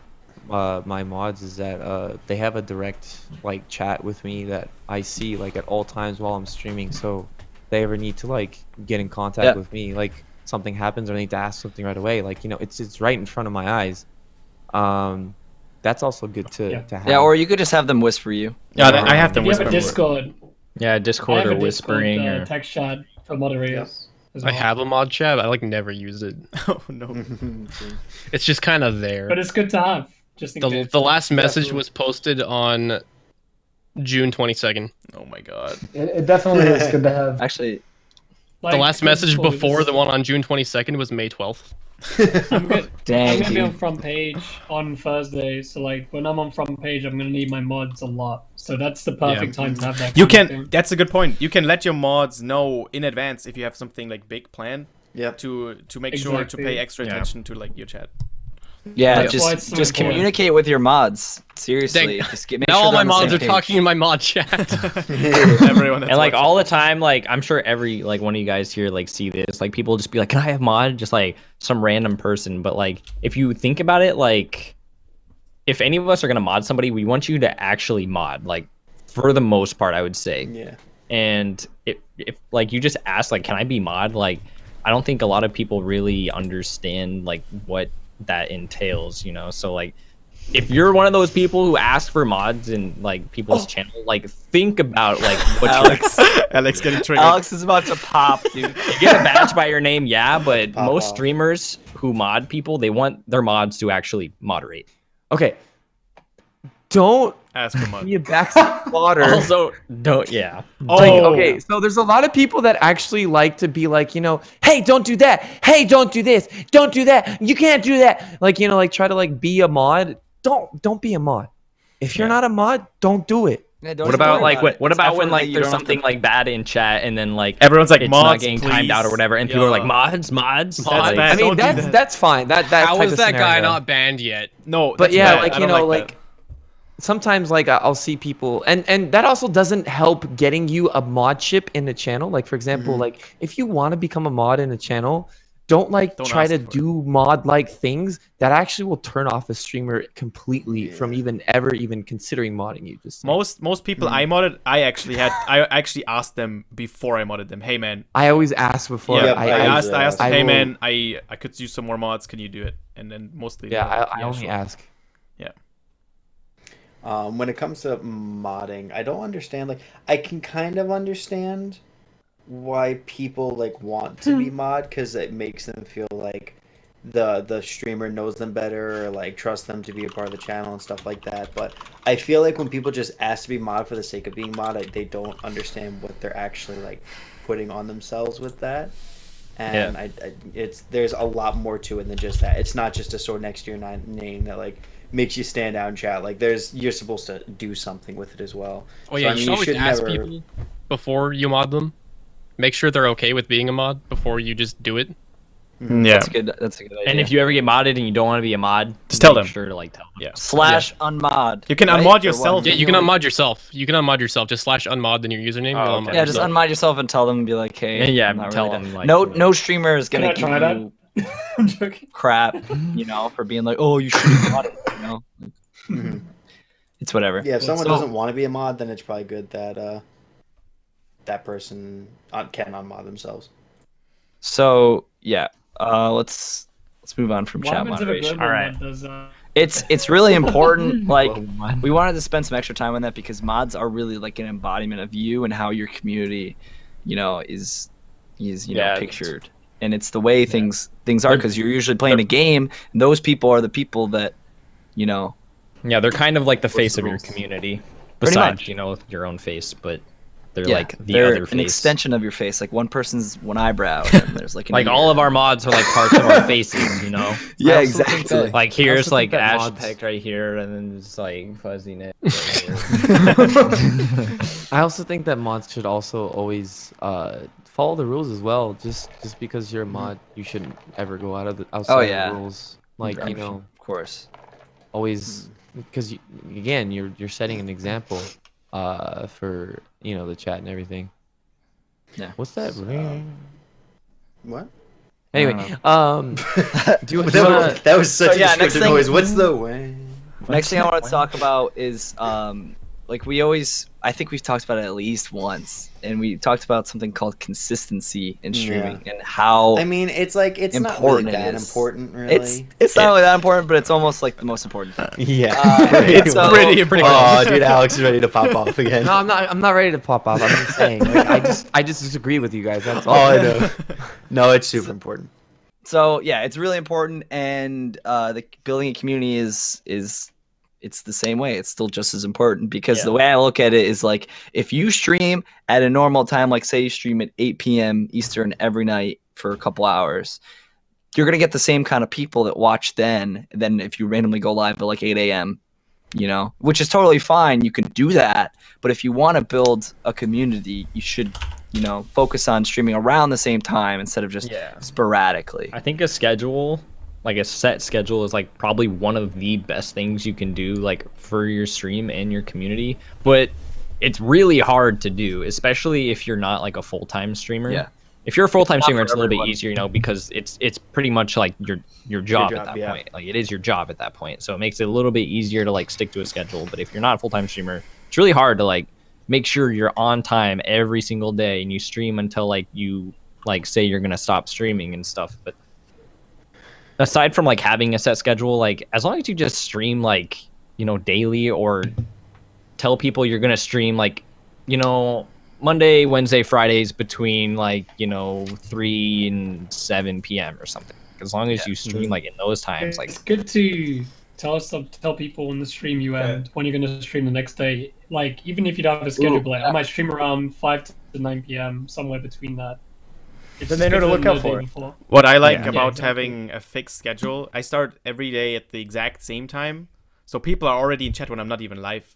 my mods is that they have a direct like chat with me that I see like at all times while I'm streaming. So if they ever need to like get in contact with me, like something happens or I need to ask something right away, like, you know, it's right in front of my eyes. That's also good to have. Yeah, or you could just have them whisper you. Yeah, I have them whisper. whisper. You have a Discord. Yeah, Discord or whispering Discord, or text chat for moderators. As well. I have a mod chat. I like never use it. Oh no. It's just kind of there. But it's good to have. Just in case. The last message was posted on June 22nd. Oh my god. It definitely is good to have. Actually, the last message before the one on June 22nd was May 12th. I'm gonna dang. be on front page on Thursday, so like when I'm on front page, I'm gonna need my mods a lot. So that's the perfect time to have that. You can. That's a good point. You can let your mods know in advance if you have something like big planned. Yeah. To make sure to pay extra attention to like your chat. Yeah, just communicate with your mods. Seriously, just make now sure all my they're on the mods same are page. talking in my mod chat. Everyone that's and like watching. all the time, like I'm sure every like one of you guys here like see this, like people just be like, can I have mod? Just like some random person. But like if you think about it, like if any of us are gonna mod somebody, we want you to actually mod, like for the most part, I would say. Yeah. And if like you just ask like, can I be mod? Like I don't think a lot of people really understand like what that entails, you know. So like if you're one of those people who ask for mods in like people's channel, like think about like what Alex getting triggered. Alex is about to pop, dude. You get a badge by your name, yeah, but most streamers who mod people, they want their mods to actually moderate. Okay. Don't ask for mod. Be a backseat water. Also, don't. Yeah. Okay, so there's a lot of people that actually like to be like, you know, hey, don't do that. Hey, don't do this. Don't do that. You can't do that. Like, you know, like try to like be a mod. Don't be a mod. If you're not a mod, don't do it. Yeah, what about like what about when like there's something like bad in chat and then like everyone's like it's mods, not getting please. timed out or whatever and people are like mods. That's like, bad. I mean that's fine. That how is that guy scenario. not banned yet? No, but yeah, bad. like you know, like sometimes like I'll see people and that also doesn't help getting you a mod ship in the channel. Like for example, like if you want to become a mod in a channel, don't try to do mod like things that actually will turn off a streamer completely from even considering modding you. Just most people I modded, I actually asked them before I modded them. Hey man, I always ask before. Yeah, I asked them, hey man, I could use some more mods. Can you do it? And then mostly I only ask. Yeah. When it comes to modding, I don't understand. Like, I can kind of understand why people like want to be mod because it makes them feel like the streamer knows them better or like trust them to be a part of the channel and stuff like that. But I feel like when people just ask to be mod for the sake of being mod, they don't understand what they're actually like putting on themselves with that. And there's a lot more to it than just that. It's not just a sword next to your name that like makes you stand out in chat. Like you're supposed to do something with it as well. Oh yeah, you should always ask people before you mod them. Make sure they're okay with being a mod before you just do it. Yeah, that's good. That's a good idea. And if you ever get modded and you don't want to be a mod, just tell them. Sure to like tell them. Yeah. /unmod. You can unmod yourself. Yeah, you can unmod yourself. You can unmod yourself. Just /unmod in your username. Oh, okay. Yeah, just unmod yourself and tell them and be like, hey. Yeah, tell them. Like, no streamer is gonna give you I'm joking. crap, you know, for being like, oh, you should have modded, you know. It's whatever. Yeah, if someone doesn't want to be a mod, then it's probably good that that person can unmod themselves. So yeah, let's move on from chat moderation. All right. It's really important. Like we wanted to spend some extra time on that because mods are really like an embodiment of you and how your community, you know, is know pictured. And it's the way things are because you're usually playing a game. And those people are the people that, you know. Yeah, they're kind of like the face of your community. Besides, you know, your own face, but they're like they're other face. an extension of your face. Like one person's one eyebrow, and there's like like all of our mods are like parts of our faces, you know. Yeah, exactly. Like here's like Ash Peck right here, and then it's like Fuzziness. I also think that mods should also always follow the rules as well. Just because you're a mod, you shouldn't ever go outside of the rules. Like you know, of course, always because again, you're setting an example for the chat and everything. Yeah. What's that? What? Anyway, that was such a descriptive noise. What's the way? Next thing I want to talk about is like I think we've talked about it at least once, and we talked about something called consistency in streaming and how it's like it's not really that important, really. It's not really that important, but it's almost like the most important thing. Yeah, pretty close. Oh, dude, Alex is ready to pop off again. No, I'm not ready to pop off. I'm just saying, like, I just disagree with you guys. That's all. Oh, I know. No, it's super important. So yeah, it's really important, and the building a community is it's the same way. It's still just as important because the way I look at it is like if you stream at a normal time, like say you stream at 8 p.m. Eastern every night for a couple hours, you're gonna get the same kind of people that watch then than if you randomly go live at like 8 a.m. You know, which is totally fine. You can do that, but if you want to build a community, you should, you know, focus on streaming around the same time instead of just sporadically. I think a schedule, like a set schedule, is like probably one of the best things you can do like for your stream and your community, but it's really hard to do, especially if you're not like a full-time streamer. Yeah. If you're a full-time streamer, it's a little bit easier, you know, because it's pretty much like your job at that point. Like it is your job at that point, so it makes it a little bit easier to like stick to a schedule. But if you're not a full-time streamer, it's really hard to like make sure you're on time every single day and you stream until like you like say you're gonna stop streaming and stuff. But aside from like having a set schedule, like as long as you just stream like, you know, daily, or tell people you're gonna stream like, you know, Monday, Wednesday, Fridays between like, you know, 3 and 7 p.m. or something. As long as you stream like in those times, like it's good to tell people when the stream you end when you're going to stream the next day. Like even if you don't have a schedule, like I might stream around 5 to 9 p.m. somewhere between that. Then they know to look out for it. What I like about having a fixed schedule, I start every day at the exact same time, so people are already in chat when I'm not even live,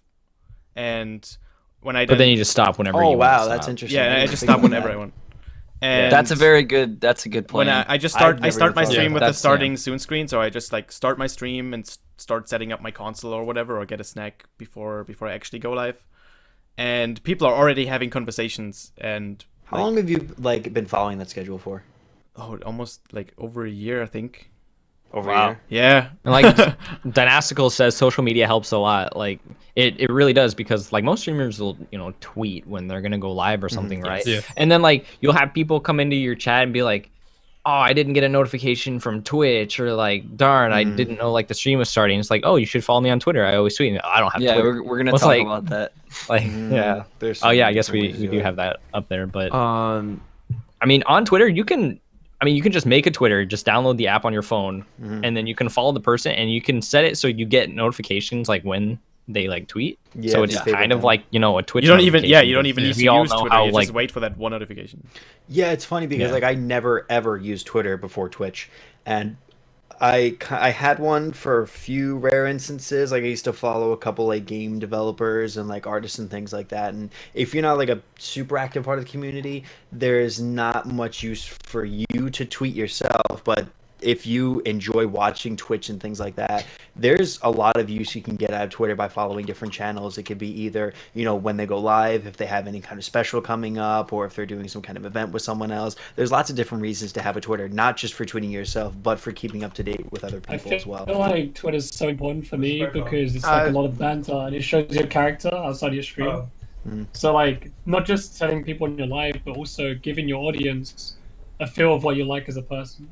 and when I but then you just stop whenever you want. Oh wow, that's interesting. Yeah, I just stop whenever I want. And that's a good point. When I start my stream with the starting soon screen, so I just like start my stream and start setting up my console or whatever, or get a snack before I actually go live, and people are already having conversations. And how long have you like been following that schedule for? Oh, almost like over a year, I think. Over a year? Yeah. And like Dynastical says, social media helps a lot. Like it really does, because like most streamers will, you know, tweet when they're gonna go live or something, right? Yeah. And then like you'll have people come into your chat and be like, oh, I didn't get a notification from Twitch, or like, darn, I didn't know like the stream was starting. It's like, oh, you should follow me on Twitter. I always tweet. I don't have Twitter. We're gonna talk about that. Like oh yeah, I guess we do have that up there. But I mean, on Twitter you can just make a Twitter, just download the app on your phone, and then you can follow the person, and you can set it so you get notifications like when they like tweet. Yeah, so it's kind of like, you know, a Twitch. You don't even need to use Twitter. You just wait for that one notification. Yeah, it's funny because like I never ever used Twitter before Twitch, and I had one for a few rare instances. Like I used to follow a couple like game developers and like artists and things like that. And if you're not like a super active part of the community, there is not much use for you to tweet yourself. But if you enjoy watching Twitch and things like that, there's a lot of use you can get out of Twitter by following different channels. It could be either, you know, when they go live, if they have any kind of special coming up, or if they're doing some kind of event with someone else. There's lots of different reasons to have a Twitter, not just for tweeting yourself, but for keeping up to date with other people as well. I feel like Twitter's so important for me because it's like a lot of banter, and it shows your character outside your stream. So like, not just telling people in your live, but also giving your audience a feel of what you like as a person.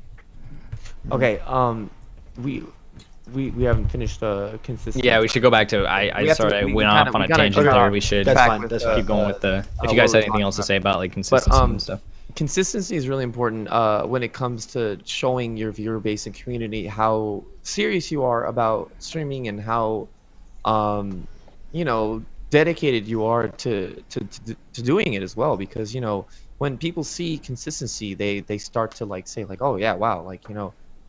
Okay, we haven't finished consistency. Yeah, we should go back to. I went off on a tangent there. We should keep going with the. If you guys have anything else to say about like consistency and stuff. Consistency is really important when it comes to showing your viewer base and community how serious you are about streaming, and how you know, dedicated you are to doing it as well. Because, you know, when people see consistency, they start to like say like, oh yeah, wow, like, you know,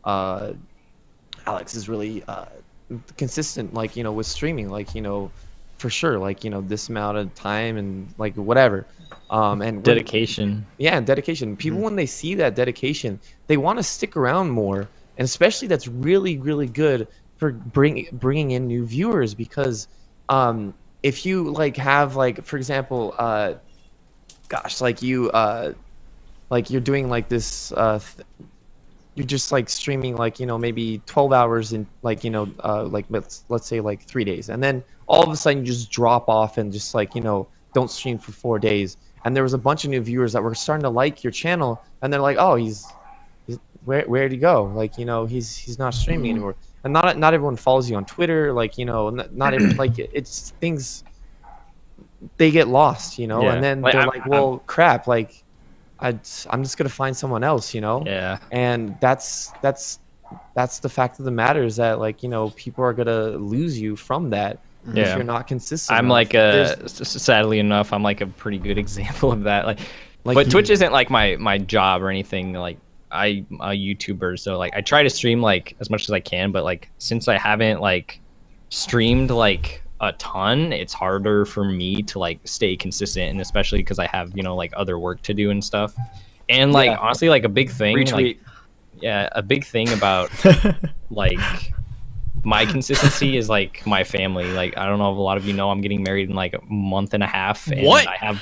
Alex is really consistent, like, you know, with streaming, like, you know, for sure, like, you know, this amount of time and like whatever, and dedication. Dedication. People, when they see that dedication, they want to stick around more, and especially that's really, really good for bringing in new viewers. Because if you like have like, for example, gosh, like you like you're doing like this you're just like streaming like, you know, maybe 12 hours in like, you know, like let's say like 3 days, and then all of a sudden you just drop off and just like, you know, don't stream for 4 days. And there was a bunch of new viewers that were starting to like your channel, and they're like, oh, he's where'd he go? Like, you know, he's not streaming anymore. And not everyone follows you on Twitter, like, you know, not everyone, like it's things, they get lost, you know. Yeah. And then like, they're like, well, crap, like I'm just gonna find someone else, you know. Yeah. And that's the fact of the matter, is that, like, you know, people are gonna lose you from that if you're not consistent. I'm like sadly enough, I'm like a pretty good example of that. Like but Twitch isn't like my job or anything. Like I'm a YouTuber, so like I try to stream like as much as I can, but like since I haven't like streamed like a ton, it's harder for me to like stay consistent, and especially because I have, you know, like other work to do and stuff. And like honestly, like a big thing, like, a big thing about like my consistency is like my family. Like I don't know if a lot of you know, I'm getting married in like a month and a half, and I have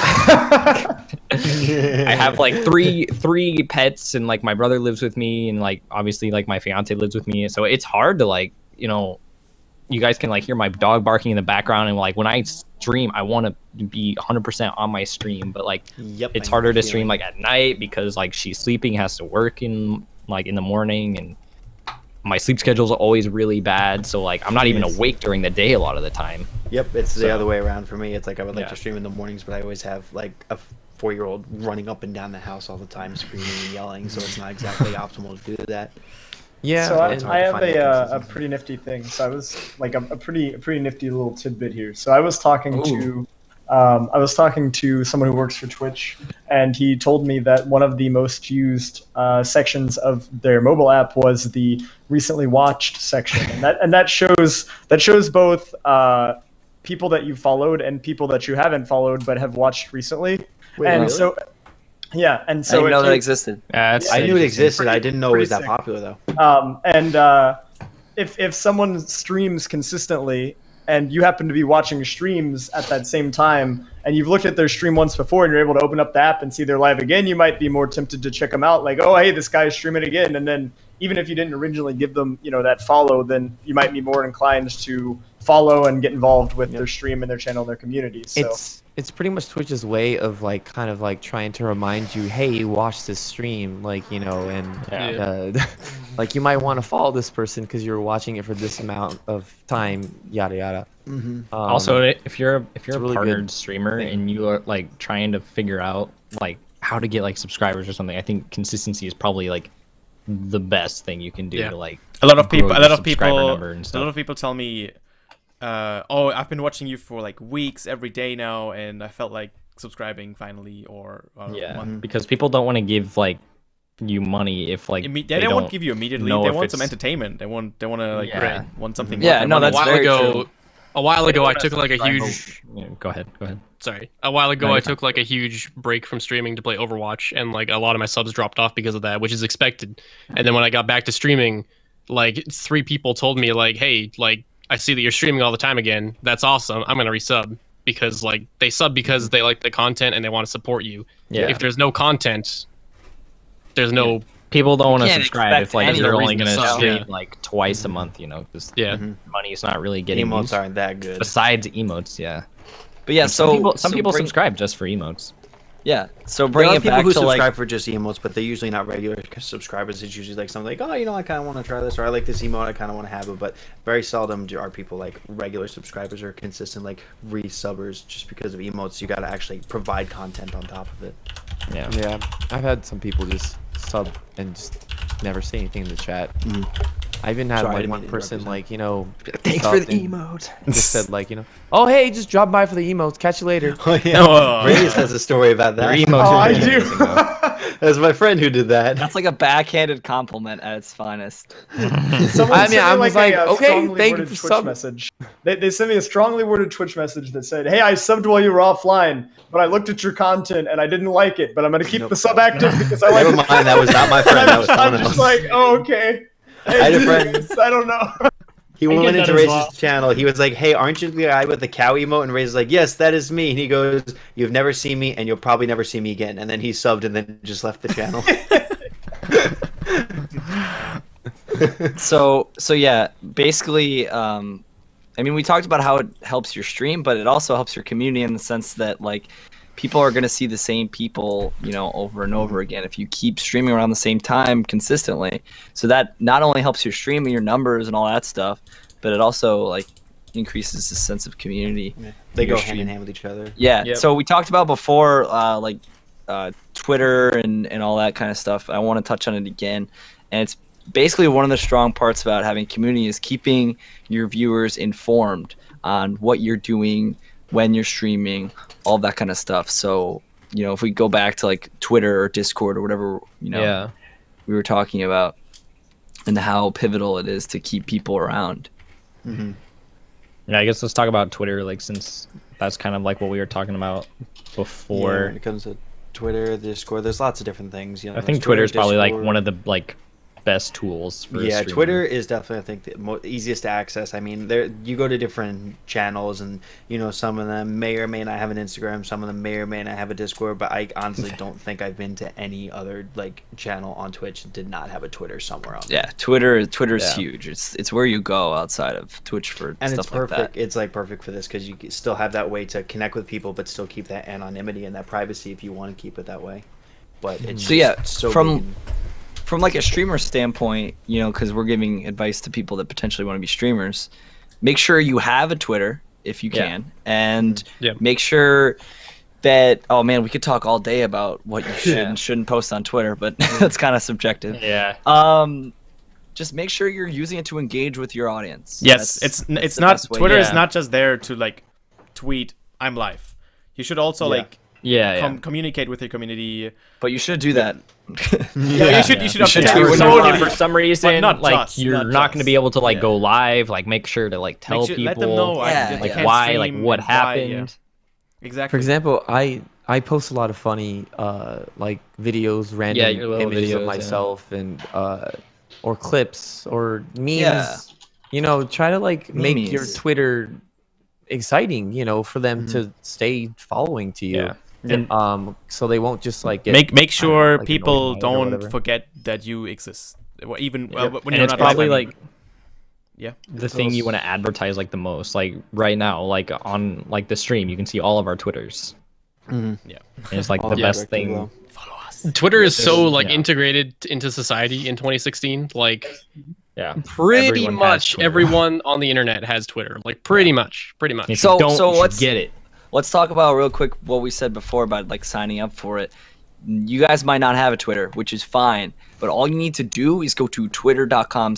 I have like three pets, and like my brother lives with me, and like obviously like my fiance lives with me, so it's hard to like, you know, you guys can like hear my dog barking in the background, and like when I stream I want to be 100% on my stream, but like it's harder to stream like at night because like she's sleeping, has to work in like in the morning, and my sleep schedule is always really bad, so like I'm not even awake during the day a lot of the time. Yep, it's the other way around for me. It's like I would like to stream in the mornings, but I always have like a 4-year-old running up and down the house all the time, screaming and yelling, so it's not exactly optimal to do that. Yeah, so I have a pretty nifty thing. So I was like a pretty nifty little tidbit here. So I was talking to someone who works for Twitch, and he told me that one of the most used sections of their mobile app was the recently watched section, and that shows both people that you followed and people that you haven't followed but have watched recently. Wait, and really? so. Yeah, and so I didn't know that existed. I knew it existed. I didn't know it was that popular though. And if someone streams consistently and you happen to be watching streams at that same time, and you've looked at their stream once before and you're able to open up the app and see their live again, you might be more tempted to check them out. Like, oh, hey, this guy's streaming again. And then even if you didn't originally give them, you know, that follow, then you might be more inclined to follow and get involved with their stream and their channel and their community. So. It's pretty much Twitch's way of like kind of like trying to remind you, hey, watch this stream, like, you know, and like you might want to follow this person because you're watching it for this amount of time, yada yada. Also, if you're a really partnered streamer and you are like trying to figure out like how to get like subscribers or something, I think consistency is probably like the best thing you can do to like a lot of people tell me, oh, I've been watching you for like weeks every day now, and I felt like subscribing finally, or because people don't want to give like you money if like they don't want to give you immediately. They want some entertainment. They want to like want something. Yeah, no, that's very true. A while ago, I took like a huge. Go ahead. Sorry. A while ago, I took like a huge break from streaming to play Overwatch, and like a lot of my subs dropped off because of that, which is expected. And then when I got back to streaming, like 3 people told me like, "Hey, like I see that you're streaming all the time again. That's awesome. I'm gonna resub," because like they sub because they like the content and they want to support you. Yeah. If there's no content, there's no. People don't want to subscribe if like they're only gonna stream like twice a month, you know, because money is not really getting. Emotes aren't that good. Besides emotes, but yeah, some people subscribe just for emotes. Yeah, so bring it back to people who subscribe like for just emotes, but they're usually not regular subscribers. It's usually like something like, oh, you know, I kind of want to try this, or I like this emote, I kind of want to have it. But very seldom are people like regular subscribers or consistent like resubbers just because of emotes. You got to actually provide content on top of it. Yeah, I've had some people just sub and just never say anything in the chat. I even had like one person like, you know, thanks for the emote. Just said like, you know, oh hey, just drop by for the emotes. Catch you later. Oh yeah, Reyes has a story about that. I do. That's my friend who did that. That's like a backhanded compliment at its finest. I was like, okay, thank you for Twitch message. They sent me a strongly worded Twitch message that said, hey, I subbed while you were offline, but I looked at your content and I didn't like it, but I'm going to keep the sub active because I like it. Never mind, that was not my friend. That was I'm just like, oh, okay. Hey, I had a friend. I don't know. He went into Raze's channel. He was like, "Hey, aren't you the guy with the cow emote?" And Raze is like, "Yes, that is me." And he goes, "You've never seen me, and you'll probably never see me again." And then he subbed and then just left the channel. So yeah, basically, I mean, we talked about how it helps your stream, but it also helps your community in the sense that like people are going to see the same people, you know, over and over again if you keep streaming around the same time consistently. So that not only helps your stream and your numbers and all that stuff, but it also like increases the sense of community. Yeah. They go hand in hand with each other. Yeah. Yep. So we talked about before, Twitter and all that kind of stuff. I want to touch on it again, and it's basically one of the strong parts about having community is keeping your viewers informed on what you're doing, when you're streaming, all that kind of stuff. So, you know, if we go back to like Twitter or Discord or whatever, you know, we were talking about, and how pivotal it is to keep people around. Mm-hmm. Yeah, I guess let's talk about Twitter, like, since that's kind of like what we were talking about before. Yeah, when it comes to Twitter, Discord, there's lots of different things. You know, I think Twitter is probably like one of the best tools for yeah, Twitter is definitely, I think, the easiest to access. I mean, there you go to different channels, and you know, some of them may or may not have an Instagram, some of them may or may not have a Discord, but I honestly don't think I've been to any other like channel on Twitch that did not have a Twitter somewhere on there. Yeah, Twitter's huge. It's where you go outside of Twitch for and stuff it's perfect. Like that. It's like perfect for this because you still have that way to connect with people, but still keep that anonymity and that privacy if you want to keep it that way. But it's so yeah, so from like a streamer standpoint, you know, because we're giving advice to people that potentially want to be streamers, make sure you have a Twitter if you can, and make sure that, oh man, we could talk all day about what you should and shouldn't post on Twitter, but that's kind of subjective. Yeah. Just make sure you're using it to engage with your audience. Yes, it's not, Twitter is not just there to like tweet I'm live. You should also communicate with your community. But you should do that. You should for some reason, like you're not going to be able to like go live. Like make sure to like tell people, let them know why, like what happened. Exactly. For example, I post a lot of funny like videos, random images of myself, and or clips or memes. Yeah. You know, try to like make your Twitter exciting, you know, for them to stay following to you. Yeah. And so they won't just like get, make sure people don't forget that you exist. Even when you're it's not probably like the thing you want to advertise like the most. Like right now, like on like the stream, you can see all of our Twitters. Yeah, and it's like the best thing. Follow us. Twitter is so like integrated into society in 2016. Like, pretty much everyone on the internet has Twitter. Like pretty much. So let's get it. Let's talk about real quick what we said before about like signing up for it. You guys might not have a Twitter, which is fine, but all you need to do is go to twitter.com/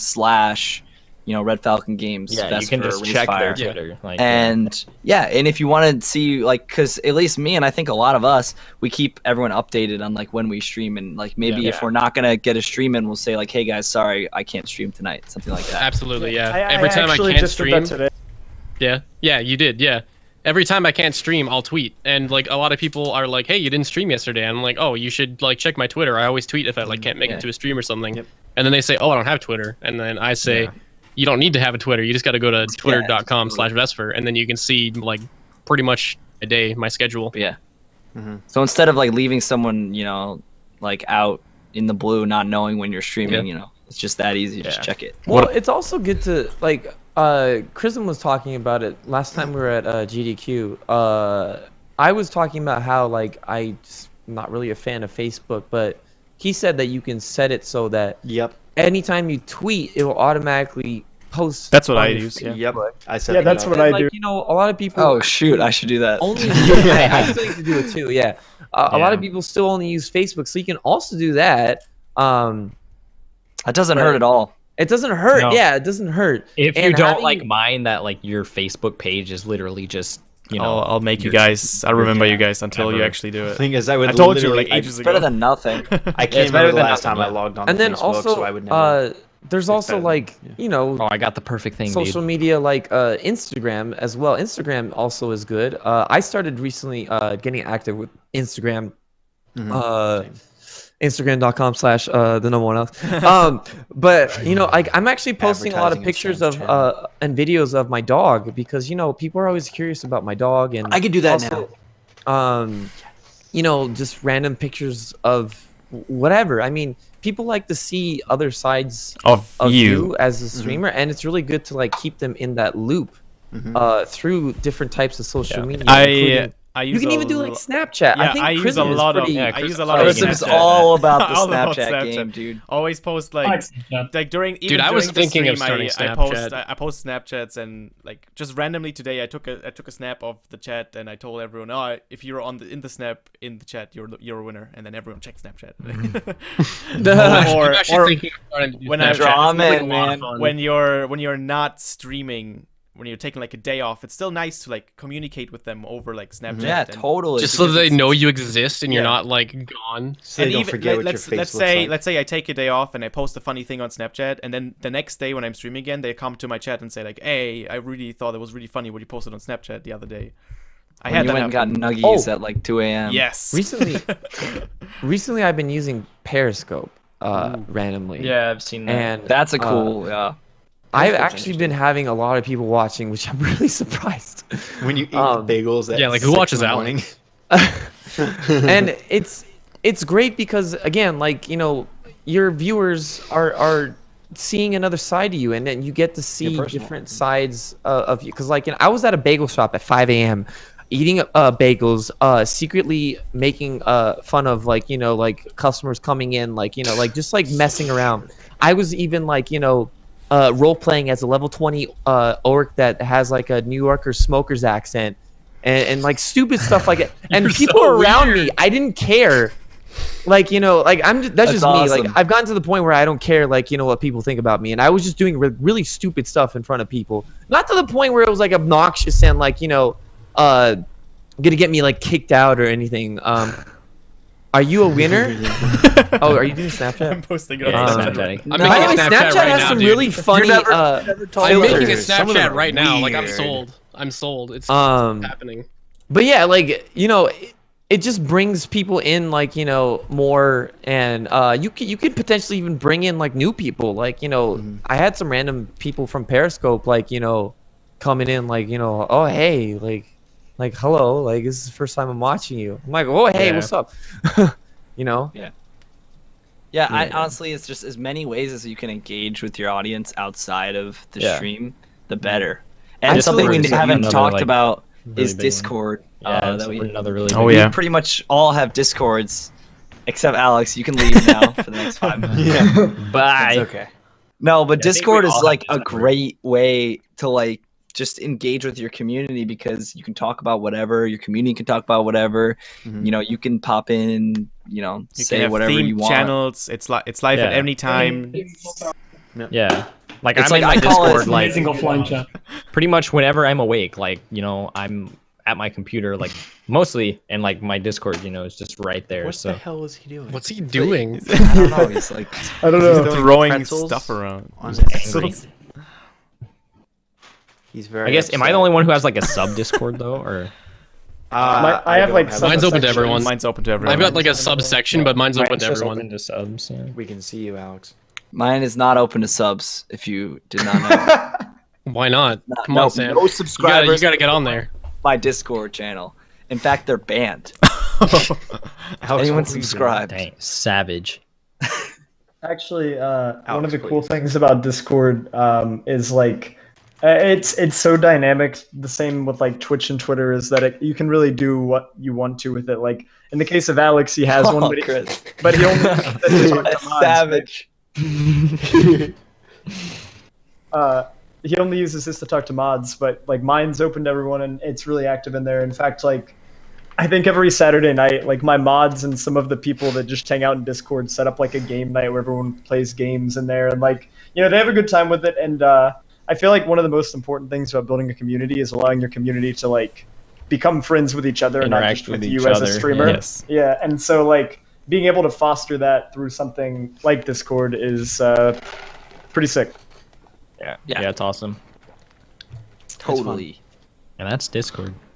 Red Falcon Games. Yeah, you can just check their Twitter. Like, and and if you want to see, like, because at least me and I think a lot of us, we keep everyone updated on like when we stream, and like maybe if we're not gonna get a stream in, we'll say like, hey guys, sorry, I can't stream tonight, something like that. Absolutely, Every time I can't stream, you did, Every time I can't stream, I'll tweet, and like a lot of people are like, "Hey, you didn't stream yesterday." I'm like, "Oh, you should like check my Twitter. I always tweet if I like can't make it to a stream or something." And then they say, "Oh, I don't have Twitter," and then I say, "You don't need to have a Twitter. You just got to go to twitter.com/Vesper, and then you can see like pretty much a day my schedule." So instead of like leaving someone, you know, like out in the blue, not knowing when you're streaming, you know, it's just that easy. Just check it. Well, it's also good to like. Chrism was talking about it last time we were at GDQ. I was talking about how like I'm not really a fan of Facebook, but he said that you can set it so that anytime you tweet, it will automatically post. That's what I use. I said that's what I do. You know, a lot of people. Oh shoot, I should do that. Only I still need to do it too. Yeah, a lot of people still only use Facebook, so you can also do that. That doesn't hurt at all. It doesn't hurt. No. Yeah, it doesn't hurt. If you don't like mind that like your Facebook page is literally just, you know, I'll make you guys. I'll remember you guys until you actually do it. The thing is, I told you like ages ago. Better than nothing. I can't remember the last time I logged on. And to then Facebook, also, so I would never. There's also like you know. Oh, I got the perfect thing. Social media like Instagram as well. Instagram also is good. I started recently getting active with Instagram. Instagram.com/the1Alex. But you know, like I'm actually posting a lot of pictures of and videos of my dog because you know people are always curious about my dog, and I could do that now. You know, just random pictures of whatever. I mean, people like to see other sides of you as a streamer, and it's really good to like keep them in that loop through different types of social media. You can even do like Snapchat. Yeah, I use a lot of. I use a lot of. Chris's all about the Snapchat game, dude. Always post like during. Even dude, I was thinking of starting Snapchat. I post Snapchats and like just randomly today I took a snap of the chat and I told everyone, oh, if you're in the snap in the chat, you're a winner, and then everyone checked Snapchat. When you're not streaming. When you're taking like a day off, it's still nice to like communicate with them over like Snapchat. Yeah, totally. Just so they know you exist and you're not like gone. So and even let's say I take a day off and I post a funny thing on Snapchat, and then the next day when I'm streaming again, they come to my chat and say like, "Hey, I really thought it was really funny what you posted on Snapchat the other day." I had that. Got nuggies at like 2 a.m. Yes. Recently I've been using Periscope randomly. Yeah, I've seen that. And that's a cool. I've actually been having a lot of people watching, which I'm really surprised. When you eat bagels at like who watches Alex? And it's great because again, like you know, your viewers are seeing another side of you, and then you get to see different sides of you. Because like I was at a bagel shop at 5 a.m. eating bagels, secretly making fun of like you know like customers coming in, like you know like just like messing around. I was even like you know. Role playing as a level 20 orc that has like a New Yorker smoker's accent and like stupid stuff like that. And people so around me, I didn't care. Like, you know, like that's just awesome. Me. Like I've gotten to the point where I don't care, like, you know, what people think about me. And I was just doing really stupid stuff in front of people. Not to the point where it was like obnoxious and like, you know, gonna get me like kicked out or anything. Are you a winner? Oh, are you doing Snapchat? I'm posting it on Snapchat. I'm making a Snapchat right has now, some dude. really funny. I'm making a Snapchat right now. Like I'm sold. I'm sold. It's happening. But yeah, like you know, it just brings people in, like you know, more, and you could potentially even bring in like new people. Like you know, I had some random people from Periscope, like you know, coming in, like you know, oh hey, like hello, like this is the first time I'm watching you. I'm like, oh hey, what's up? You know? Yeah, I honestly, it's just as many ways as you can engage with your audience outside of the stream, the better. And something we haven't talked about is Discord. That we another really. We pretty much all have Discords, except Alex. You can leave now for the next 5 minutes. Bye. It's okay. No, but Discord is like a great way to like just engage with your community because you can talk about whatever, your community can talk about whatever. You know, you can pop in and you know say whatever you want. Channels, it's live at any time. Yeah, like I'm in my Discord like pretty much whenever I'm awake. Like you know, I'm at my computer like mostly, and like my Discord, you know, is just right there. What the hell is he doing? What's he doing? I don't know. He's like I don't know. He's throwing stuff around. He's very. I guess am I the only one who has like a sub Discord though, or? I have like mine's open to everyone. Mine's open to everyone. I've got like a subsection, but mine's open to everyone. Open to subs. Yeah. We can see you, Alex. Mine is not open to subs. If you did not know. Why not? Come on, Sam. No subscribers. You gotta get on there. My Discord channel. In fact, they're banned. Anyone subscribe? Dang, savage. Actually, one of the cool things about Discord is like. It's so dynamic. The same with like Twitch and Twitter is that you can really do what you want to with it. Like in the case of Alex, he has one, but he only savage. He only uses this to talk to mods, but like mine's open to everyone and it's really active in there. In fact, like I think every Saturday night, like my mods and some of the people that just hang out in Discord set up like a game night where everyone plays games in there, and like you know they have a good time with it. And I feel like one of the most important things about building a community is allowing your community to like become friends with each other and not just with you as a streamer. Yes. Yeah, and so like being able to foster that through something like Discord is pretty sick. Yeah, it's awesome. Totally. And that's Discord.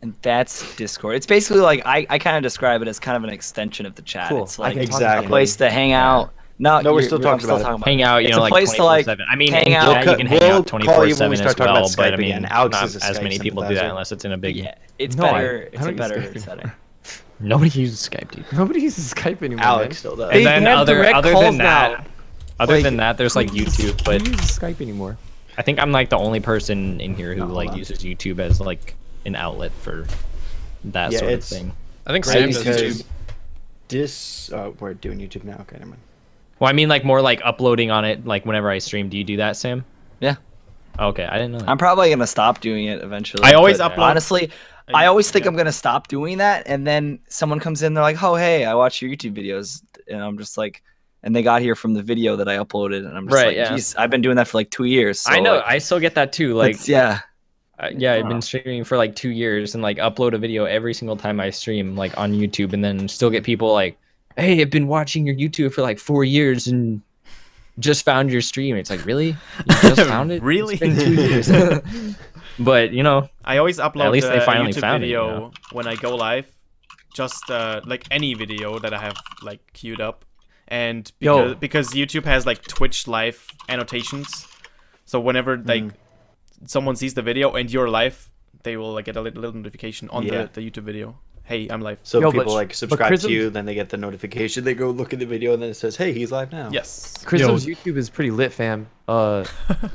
And that's Discord. It's basically like I kind of describe it as kind of an extension of the chat. Cool. It's like Exactly. a place to hang out. No, we're still talking about it. Hang out, you It's know, a like place to, like, 24/7. I mean, hang yeah, out. you can hang We'll out call you when 24/7 we as start talking well, about but I Skype mean, again. Alex not is a as Skype many people do sympathizer. that unless it's in a big. Yeah, it's No, better. I It's a don't use better Skype. setting. Nobody uses Skype, dude. Nobody uses Skype anymore. Alex man. still does. They And then have direct other calls than that, now. other Like, than that, there's like who uses- YouTube, but who uses Skype anymore? I think I'm like the only person in here who hold like on. uses YouTube as like an outlet for that Yeah, sort of it's- thing. I think Right, Sam does because too. we're doing YouTube now. Okay, never mind. Well, I mean like more like uploading on it, like whenever I stream. Do you do that, Sam? Yeah. Okay, I didn't know that. I'm probably gonna stop doing it eventually. I always but upload- Honestly, I always think I'm gonna stop doing that, and then someone comes in, they're like, "Oh, hey, I watch your YouTube videos," and I'm just like, and they got here from the video that I uploaded, and I'm just Right, like, yeah. "Geez, I've been doing that for like 2 years." So, I know. like, I still get that too. Like, it's- yeah, yeah, I've been streaming for like 2 years and like upload a video every single time I stream, like on YouTube, and then still get people like, "Hey, I've been watching your YouTube for like 4 years and just found your stream." It's like, really? You just found it? Really? It's been 2 years. But you know, I always upload At least they a finally YouTube found it, you video know? when I go live, just like any video that I have like queued up, and Yo. because YouTube has like Twitch live annotations, so whenever like someone sees the video and you're live, they will like get a little notification on Yeah. the YouTube video. Hey, I'm live. So Yo, people but- like but subscribe Chrism- to you, then they get the notification. They go look at the video, and then it says, "Hey, he's live now." Yes. Chris's YouTube is pretty lit, fam. oh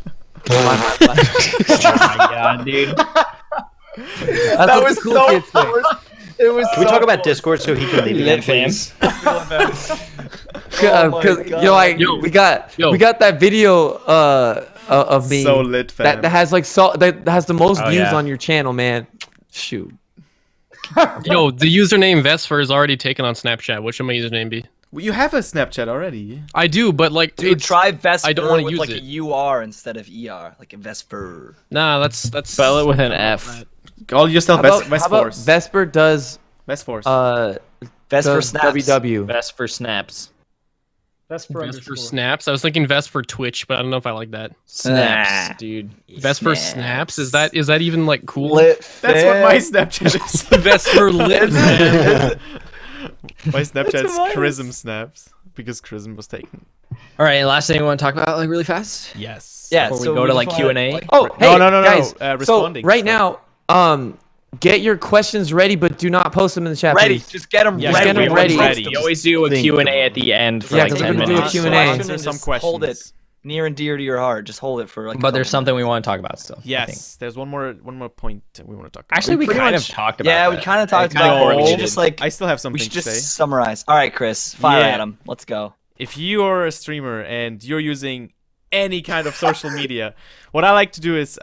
my god, dude. That was cool so kids thing. It was. Can we talk about Discord so he can leave again, Lit, fam. please? Because you're like, Yo. we got that video of me So lit, fam. that has like that has the most Oh, views yeah. on your channel, man. Shoot. Yo, the username Vesper is already taken on Snapchat. What should my username be? Well, you have a Snapchat already. I do, but like, dude, it's, try Vesper I don't wanna with use like it. a UR instead of ER, like a Vesper. Nah, that's Spell it with an F. Call yourself How about Vestforce. Vesper does Vestforce. Vesper does snaps. WW. Best for snaps. Vesper Vesper Snaps. I was thinking Vesper Twitch, but I don't know if I like that. Snaps, Nah. dude. Vesper Snaps. Is that even like cool? Lit. That's what my fam. Snapchat is. Vesper lit. My Snapchat's That's mine. Chrism Snaps because Chrism was taken. All right, last thing you want to talk about, like really fast, Yes. Yeah, before so we go to like just wanna, Q&A. Oh, hey, no, guys. responding So right stuff. now, get your questions ready, but do not post them in the chat. Ready, please. just get them Yeah, just ready. get 'em we ready. want ready. We always do a Think Q&A about at the end for Yeah, like 'cause 10 we're gonna do a minutes. Q&A. Answer Just some hold it questions. near and dear to your heart. Just hold it for like. But there's something we want to talk about still. I think. Yes, there's one more point we want to talk about. Actually, we pretty kind much- of talked about Yeah, that. we kind of talked kinda about it. We No. should just like. I still have We something should to just say. summarize. All right, Chris, fire Yeah. at him. Let's go. If you're a streamer and you're using any kind of social media, what I like to do is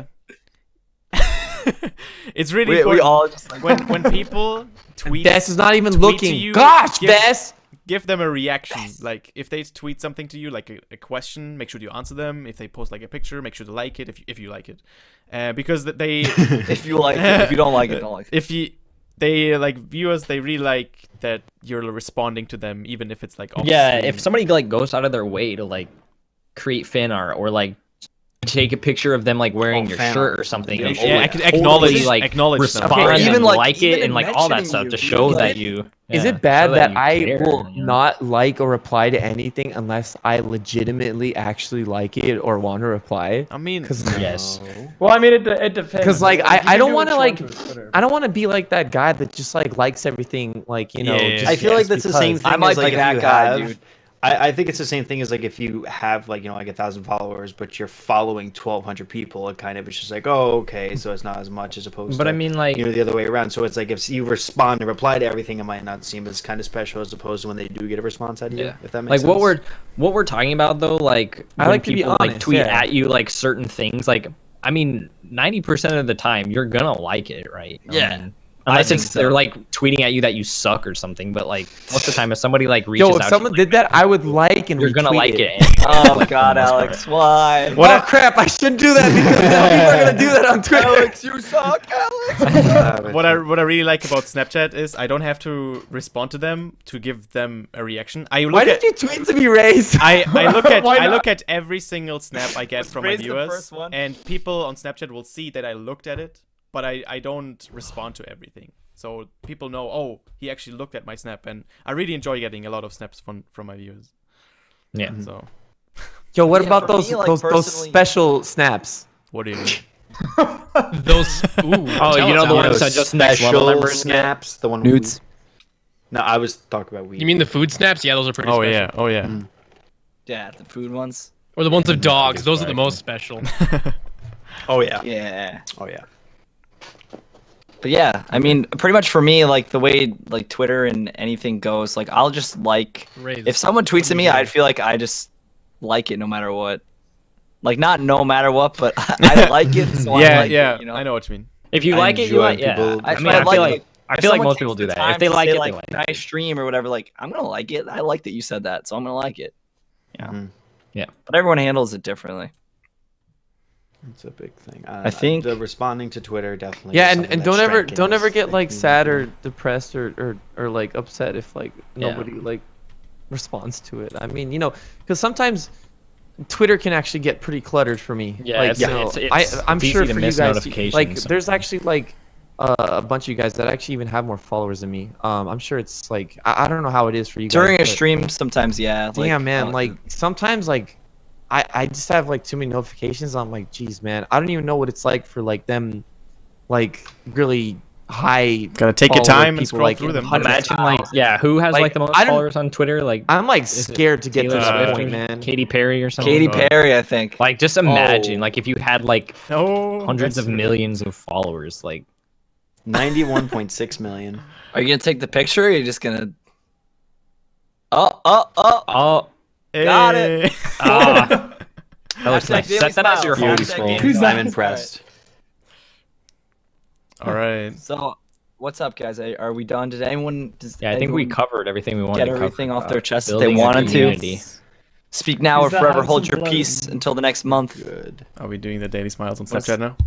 it's really We important all just like. when people tweet. Des is not even tweet to looking. you, Gosh, give- Des. Give them a reaction. Like if they tweet something to you, like a question, make sure you answer them. If they post like a picture, make sure to like it if you like it, because they If you like it, if you don't like it, don't like it. if you they like viewers, they really like that you're responding to them, even if it's like Yeah, obscene. if somebody like goes out of their way to like create fan art or like take a picture of them like wearing your fan shirt art. or something, Yeah, and acknowledge like acknowledge them. respond Okay, and even, like, like, it even and like all that mentioning stuff you, to dude, show like- that you. Is yeah, it bad show that you I care, will you know? not like or reply to anything unless I legitimately actually like it or want to reply? I mean, 'Cause- Yes. Well, I mean, it depends. Because like You I can don't do want to what you like want to Twitter. I don't want to be like that guy that just like likes everything like you know. Yeah. Just, I feel like just that's the same because. thing. I might as, like be if that you guy, have, dude. I think it's the same thing as like if you have like like 1,000 followers, but you're following 1,200 people. It kind of it's just like okay, so it's not as much as opposed. But to, I mean, like, the other way around. So it's like if you respond and reply to everything, it might not seem as kind of special as opposed to when they do get a response out of you. Yeah. If that makes like sense. what we're talking about though, like I when like to be people like honest, tweet yeah. at you like certain things, like I mean, 90% of the time you're gonna like it, right? Yeah. mean, unless think it's so. they're like tweeting at you that you suck or something, but like most of the time if somebody like reaches Yo, if out someone to you, did that, I would like and you're gonna retweet like it. Oh like, God, for the most Alex, part. why? Oh crap! I shouldn't do that because now people are gonna do that on Twitter. Alex, you suck, Alex. what I really like about Snapchat is I don't have to respond to them to give them a reaction. I look Why at did you tweet to me, Raze? I look at Why I not? look at every single snap I get from my Raise the viewers, first one. and people on Snapchat will see that I looked at it, but I don't respond to everything. So people know, oh, he actually looked at my snap, and I really enjoy getting a lot of snaps from my viewers. Yeah. So. Yo, what about those special snaps? What do you mean? Those. Ooh, oh, you know the ones that just next level members snaps. The one nudes. No, I was talking about weed. You mean the food snaps? Yeah, those are pretty. Oh special. yeah. Oh yeah. Mm. Yeah, the food ones. Or the ones of dogs. Those are the most special. Oh yeah. Yeah. Oh yeah. But yeah, I mean, pretty much for me, like the way like Twitter and anything goes, like I'll just like if someone tweets at me, I'd feel like I just like it no matter what. Like not no matter what, but I like it. So yeah, I like yeah. it, you know? I know what you mean. If you like it, you like. Yeah. I feel like most people do that. If they like it, they like it. Nice stream or whatever. Like I'm gonna like it. I like that you said that, so I'm gonna like it. Yeah. Mm-hmm. Yeah. But everyone handles it differently. It's a big thing. I think the responding to Twitter definitely. Yeah, and don't ever get like sad or depressed or like upset if like nobody like responds to it. I mean, you know, because sometimes Twitter can actually get pretty cluttered for me. Yeah, like, I'm sure for you guys, like there's actually like a bunch of you guys that actually even have more followers than me. I'm sure it's like I don't know how it is for you guys. During a stream, sometimes, yeah. Like, yeah, man. Like sometimes, like I just have like too many notifications. I'm like, geez, man, I don't even know what it's like for like them, like really high. Gotta take your time and scroll like, through them. Imagine like, yeah, who has like the most followers on Twitter? Like, I'm like scared to get to that point, man. Katy Perry or something. Katy Perry, I think. Like, just imagine, like, if you had like hundreds of millions of followers, like 91.6 million. Are you gonna take the picture? Or are you just gonna? Oh. Got it. That looks nice. Set that as your home scroll. I'm impressed. All right. So, what's up, guys? Are we done? Did anyone? Yeah, I think we covered everything we wanted to cover. Get everything off their chest if they wanted to. Speak now or forever hold your peace until the next month. Good. Are we doing the daily smiles on Snapchat now?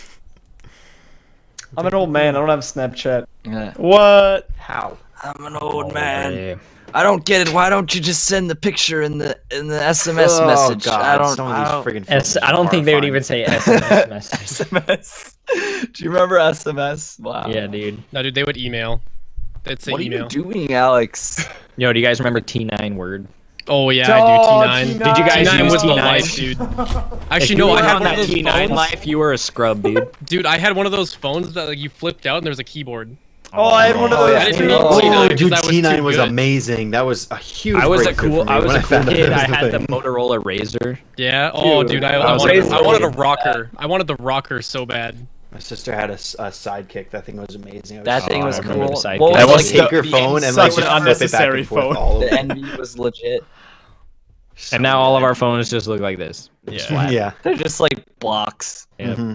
I'm an old man. I don't have Snapchat. Yeah. What? How? I'm an old man. I don't get it. Why don't you just send the picture in the SMS message? God, I don't think they would even say SMS message. SMS. Do you remember SMS? Wow. Yeah, dude. No, dude, they would email. They'd say email. What are you doing, Alex? Yo, do you guys remember T9 Word? Oh yeah, I do. T9. Did you guys T9 use was the T9? life, dude. Actually, no, I had one of those T9 life. You were a scrub, dude. Dude, I had one of those phones that like you flipped out and there was a keyboard. Oh, I had one of those. I didn't need T9 dude, because T9 was amazing. That was a huge. I was a cool kid. I had had the Motorola Razr. Yeah. Oh, dude, I wanted a rocker. I wanted the rocker so bad. My sister had a sidekick. That thing was amazing. That thing was cool. That was take your phone and like such an unnecessary phone. The Envy was legit. And now all of our phones just look like this. Yeah. Yeah. They're just like blocks. Yeah.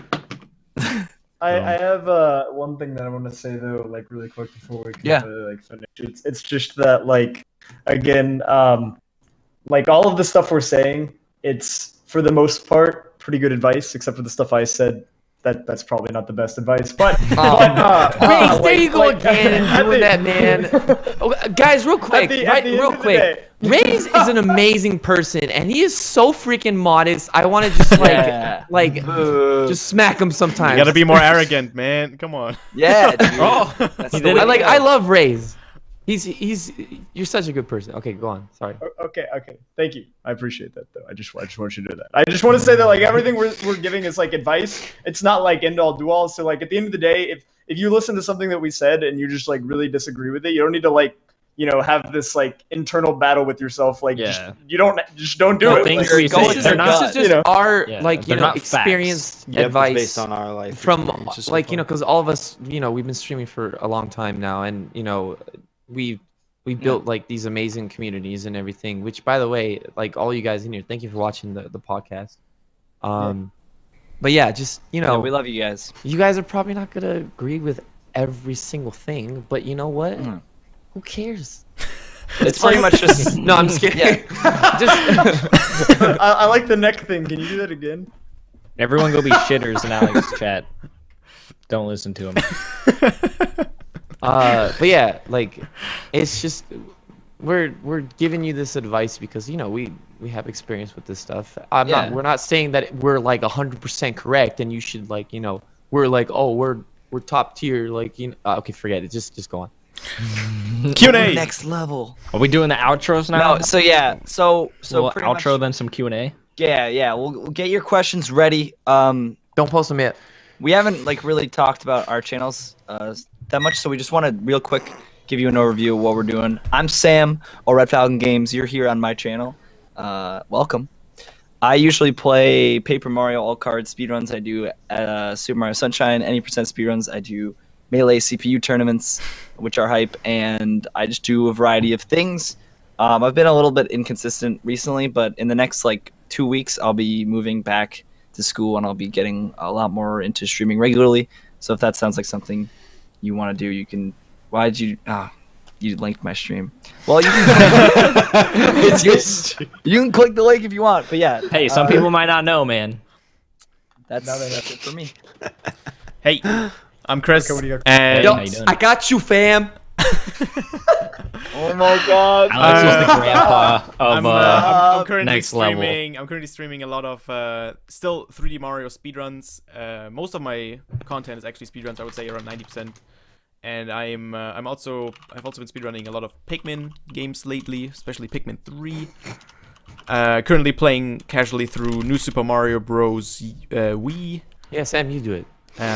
I have one thing that I want to say though, like really quick before we can like finish. It's just that like again, like all of the stuff we're saying, it's for the most part pretty good advice, except for the stuff I said. That's probably not the best advice, but Raze, there you go again, doing that, man. Oh, guys, real quick, real quick. Raze is an amazing person, and he is so freaking modest. I want to just just smack him sometimes. You gotta be more arrogant, man. Come on. Yeah, dude. I love Raze. You're such a good person. Okay, go on. Sorry. Okay. Thank you. I appreciate that, though. I just want you to do that. I just want to say that like everything we're giving is like advice. It's not like end all do all. So like at the end of the day, if you listen to something that we said and you just like really disagree with it, you don't need to like have this like internal battle with yourself. Like just don't do it. This is just our experienced advice based on our life from like because all of us we've been streaming for a long time now, and we built like these amazing communities and everything, which by the way, like all you guys in here, thank you for watching the podcast. But yeah, just we love you guys. You guys are probably not gonna agree with every single thing, but you know what? Who cares? It's pretty much just no, I'm just kidding. I like the neck thing. Can you do that again? Everyone go be shitters in Alex's chat. Don't listen to him. But yeah, like it's just we're giving you this advice because we have experience with this stuff. We're not saying that we're like 100% correct and you should like we're like, oh, we're top tier, like, you know. Okay, forget it. Just go on. Q&A. Next level. Are we doing the outros now? No, so yeah, so we'll pretty outro much, then some Q&A. Yeah. We'll get your questions ready. Don't post them yet. We haven't like really talked about our channels that much, so we just want to real quick give you an overview of what we're doing. I'm Sam, or Red Falcon Games. You're here on my channel. Welcome. I usually play Paper Mario all card speedruns. I do Super Mario Sunshine, any percent speedruns. I do Melee CPU tournaments, which are hype, and I just do a variety of things. I've been a little bit inconsistent recently, but in the next like 2 weeks, I'll be moving back to school, and I'll be getting a lot more into streaming regularly. So if that sounds like something you want to do, you can. Why did you? You linked my stream. Well, you can. You can click the link if you want, but yeah. Hey, some people might not know, man. That's it for me. Hey, I'm Chris. Okay, and Yo, I got you, fam. Oh my god. Alex is the grandpa of I'm currently next level. streaming. I'm currently streaming a lot of still 3D Mario speedruns. Most of my content is actually speedruns. I would say around 90%. And I've also been speedrunning a lot of Pikmin games lately, especially Pikmin 3. Currently playing casually through New Super Mario Bros. Wii. Yeah, Sam, you do it.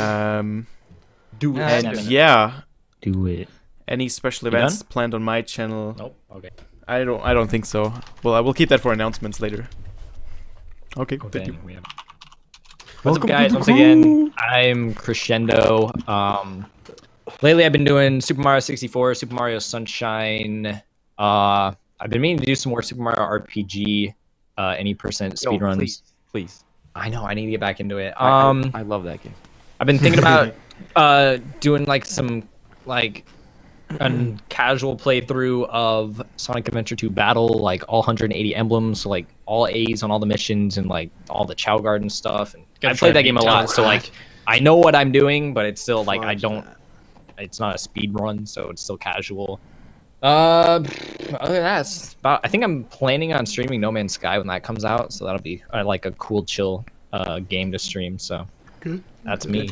Do it. And yeah. Do it. Any special events planned on my channel? Nope. Okay. I don't think so. Well, I will keep that for announcements later. Okay. Thank you. What's up, guys? Once again, I'm Crescendo. Lately, I've been doing Super Mario 64, Super Mario Sunshine. I've been meaning to do some more Super Mario RPG, any percent speedruns. Please. I know, I need to get back into it. I love that game. I've been thinking about doing like some like a casual playthrough of Sonic Adventure 2 Battle, like all 180 emblems, so like all A's on all the missions and like all the Chow Garden stuff. And I played that game a lot, so like I know what I'm doing, but it's still like I don't. It's not a speed run, so it's still casual. Other than that, I think I'm planning on streaming No Man's Sky when that comes out, so that'll be like a cool, chill game to stream. So that's me.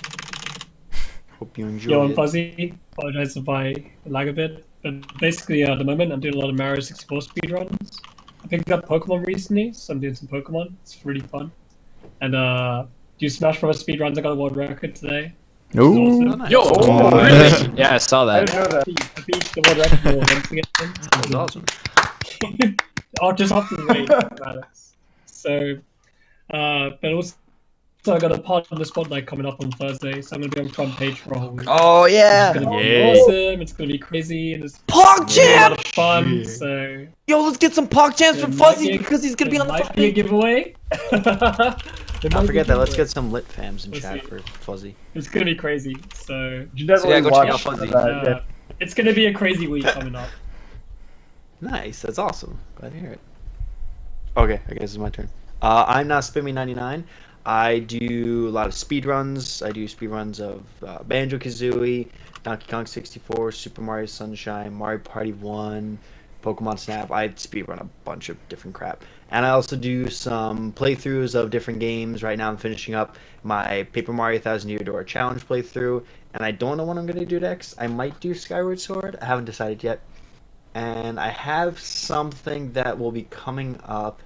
Hope you enjoy. Yo, I'm Fuzzy. Apologize if I lag a bit, but basically at the moment I'm doing a lot of Mario 64 speedruns. I picked up Pokemon recently, so I'm doing some Pokemon. It's really fun. And do Smash Bros. Speedruns. I got a world record today. Ooh. Awesome. Yo, really? Yeah, I saw that. I didn't know that. I beat the world record once again. That was awesome. Oh, just off the way, Alex. So, but also I got a part of the spotlight coming up on Thursday, so I'm gonna be on front page for a whole week. Oh yeah! It's gonna be awesome. It's gonna be crazy. And it's PogChamp! a lot of fun. So Yo, let's get some PogChamps for Fuzzy because he's gonna be on the might be a giveaway. Don't forget that. Let's get some lit fams in chat for Fuzzy. It's gonna be crazy. So yeah, go check out Fuzzy. It's gonna be a crazy week coming up. Nice. That's awesome. Glad to hear it. Okay, I guess it's my turn. I'm not Spimmy99. I do a lot of speedruns. I do speedruns of Banjo-Kazooie, Donkey Kong 64, Super Mario Sunshine, Mario Party 1, Pokemon Snap. I speedrun a bunch of different crap. And I also do some playthroughs of different games. Right now I'm finishing up my Paper Mario 1000 Year Door Challenge playthrough. And I don't know what I'm going to do next. I might do Skyward Sword. I haven't decided yet. And I have something that will be coming up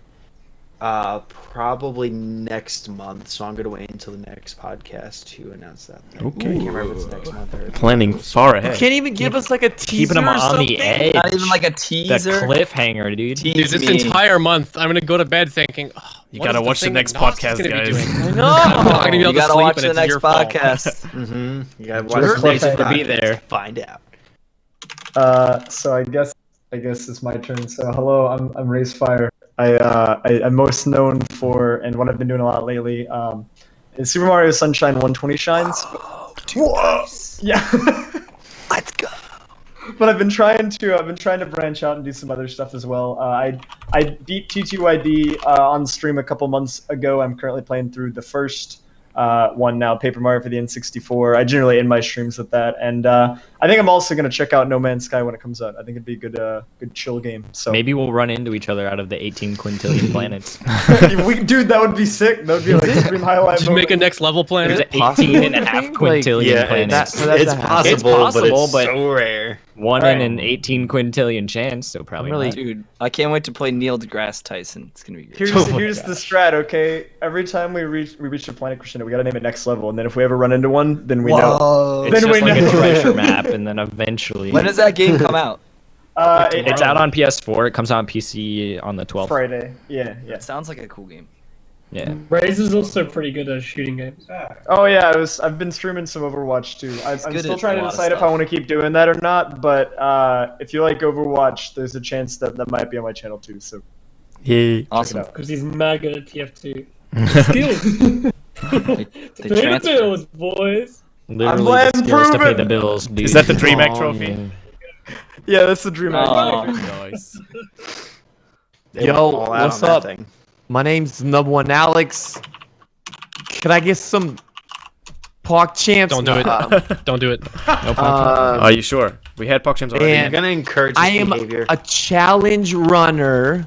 probably next month, so I'm gonna wait until the next podcast to announce that. Okay. I can't remember if it's next month or planning far ahead. You can't even give us like a teaser. Keeping them on the edge. Not even like a teaser. The cliffhanger, dude. Dude, this entire month, I'm gonna go to bed thinking, oh, you gotta watch the next podcast, guys. I know. I'm not gonna be able You gotta to sleep, watch and the it's next your fault. podcast. You gotta watch Sure, the next thanks for podcast being there. to find out. So I guess it's my turn. So hello, I'm Racefire. I'm most known for, and what I've been doing a lot lately, is Super Mario Sunshine 120 Shines. Whoa! Yeah. Let's go. But I've been trying to branch out and do some other stuff as well. I beat T2YD on stream a couple months ago. I'm currently playing through the first one now, Paper Mario for the N64. I generally end my streams with that, and I think I'm also gonna check out No Man's Sky when it comes out. I think it'd be a good chill game. So maybe we'll run into each other out of the 18 quintillion planets. Dude, that would be sick. That would be like a stream highlight. Just make a next level planet. There's 18.5 quintillion planets. It's possible, but it's so rare. 1 in an 18 quintillion chance, so probably not. Dude, I can't wait to play Neil deGrasse Tyson. It's gonna be great. Here's the strat, okay? Every time we reach a planet crescendo, we gotta name it next level, and then if we ever run into one, then we know. It's just like a treasure map, and then eventually. When does that game come out? It's out on PS4. It comes out on PC on the 12th. Friday. Yeah. It sounds like a cool game. Yeah. Raze is also pretty good at shooting games. Oh yeah, I've been streaming some Overwatch too. I'm still trying to decide if I want to keep doing that or not. But if you like Overwatch, there's a chance that might be on my channel too. So yeah, awesome. Because he's mad good at TF2. Skills. They pay the bills, boys. Literally the skills to pay the bills, dude. Is that the DreamHack trophy? Yeah, that's the DreamHack trophy. Nice. Yo, what's up? My name's number one Alex. Can I get some PogChamps? Don't do it. Don't do it. No Are you sure? We had PogChamps already. I'm gonna encourage this behavior. I am a challenge runner.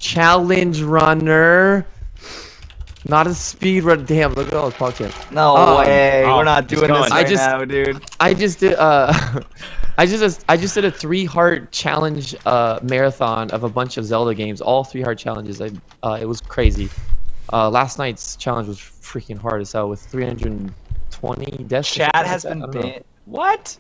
Not a speed run. Damn, look at all those PogChamps. No way. We're not doing this right now, dude. I just did I just did a 3-heart challenge marathon of a bunch of Zelda games, all 3-heart challenges. It was crazy. Last night's challenge was freaking hard as hell with 320 deaths. Chat has been banned. What?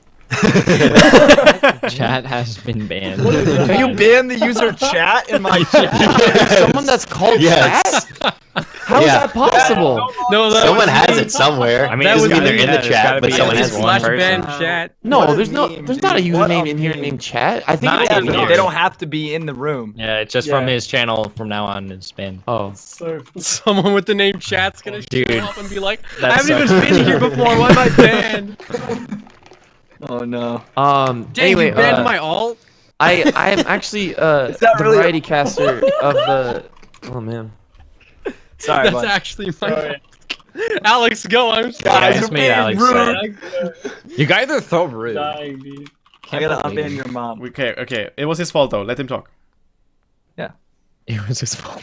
Chat has been banned. Can you ban the user chat in my chat? Someone that's called chat? How is that possible? No, someone has it somewhere. I mean, that was either in the chat, but someone has slash ban chat. No, there's not a username in here named chat. I think they don't have to be in the room. Yeah, it's just from his channel from now on. It's banned. Oh, so someone with the name chat's gonna show up and be like, I That haven't even been here before. Why am I banned? Oh no. Dang, anyway, you banned my alt. I am actually the variety caster of the. Oh man. Sorry, That's actually my. Alex, go. I'm sorry. Yeah, I just made Alex sad. You guys are so rude. dying, dude. I gotta unban your mom. Okay. It was his fault though. Let him talk. Yeah. It was his fault.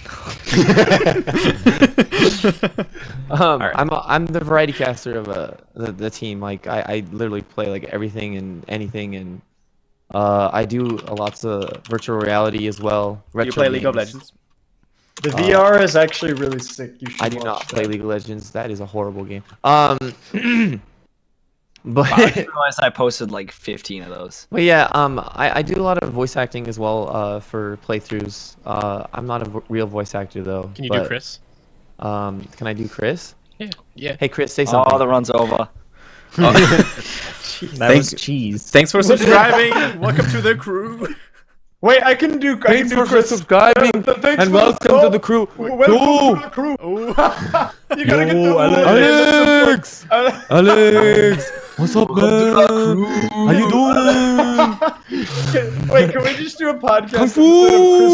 I'm the variety caster of the team. Like I literally play like everything and anything, and I do lots of virtual reality as well. You play League of Legends? The VR is actually really sick. You should I do not play League of Legends. That is a horrible game. But I realized I posted like 15 of those. But yeah, I do a lot of voice acting as well for playthroughs. I'm not a real voice actor though. Can you do Chris? Can I do Chris? Yeah. Hey Chris, say something. Oh, the run's over. That was cheese. Thanks for subscribing. Welcome to the crew. Wait, I can do Thanks for Chris. subscribing and welcome to the crew. Welcome to the crew. You gotta get the Alex. What's up, man? How you doing? Wait, can we just do a podcast Kung Fu!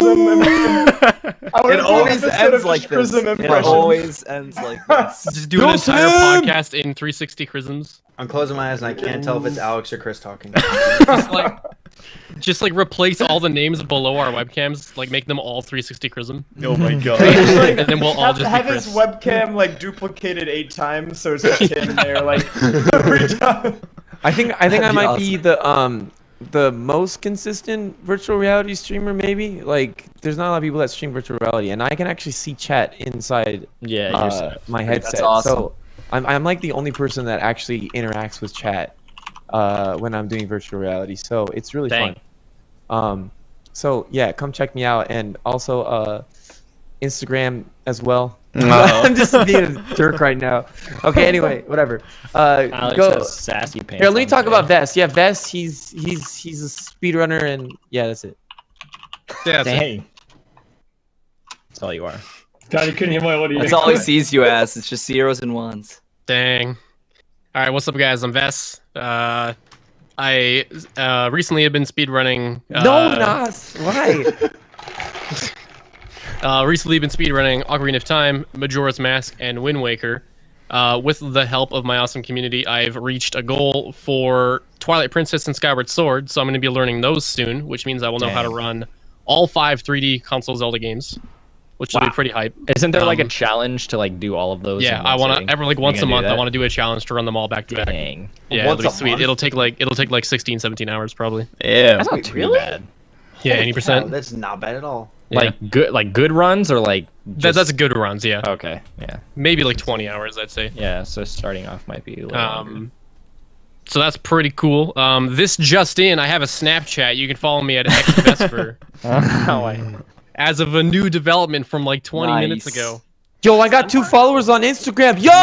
It always ends like this. It always ends like this. Just do an entire podcast in 360 Chrisms. I'm closing my eyes and I can't tell if it's Alex or Chris talking. Just like replace all the names below our webcams, like make them all 360 Chrism. Oh my god. And then we'll all just have be his Chris. webcam like duplicated 8 times, so it's just him there like every time. I think I might be the most consistent virtual reality streamer maybe. Like there's not a lot of people that stream virtual reality, and I can actually see chat inside my headset. That's awesome. So I'm like the only person that actually interacts with chat when I'm doing virtual reality. So it's really fun. So yeah, come check me out, and also Instagram as well. I'm just being a jerk right now. Okay, anyway, whatever. Alex go. has sassy pants. Here, let me talk about Vest. Yeah, Vest. He's a speedrunner, and yeah, that's it. Yeah, Dang. That's all you are. God, you couldn't hear my audio. That's all he sees you as. It's just zeros and ones. Dang. All right, what's up, guys? I'm Vess. I recently have been speedrunning. No, Nas. Why? Recently been speedrunning Ocarina of Time, Majora's Mask, and Wind Waker. with the help of my awesome community, I've reached a goal for Twilight Princess and Skyward Sword, so I'm going to be learning those soon, which means I will know how to run all 5 3D console Zelda games, which will be pretty hype. Isn't there like a challenge to like do all of those? Yeah, I want to every like once a month. I want to do a challenge to run them all back to back. Dang. Yeah, it'll be sweet. It'll take like 16, 17 hours probably. Yeah, that's not too bad. Yeah, 80%. That's not bad at all. Like good runs or like that's good runs. Yeah. Okay. Yeah. Maybe like 20 hours, I'd say. Yeah. So starting off might be a little longer. So that's pretty cool. This just in, I have a Snapchat. You can follow me at xvesper. As of a new development from like 20 minutes ago. Yo, I got 2 followers on Instagram. Yo!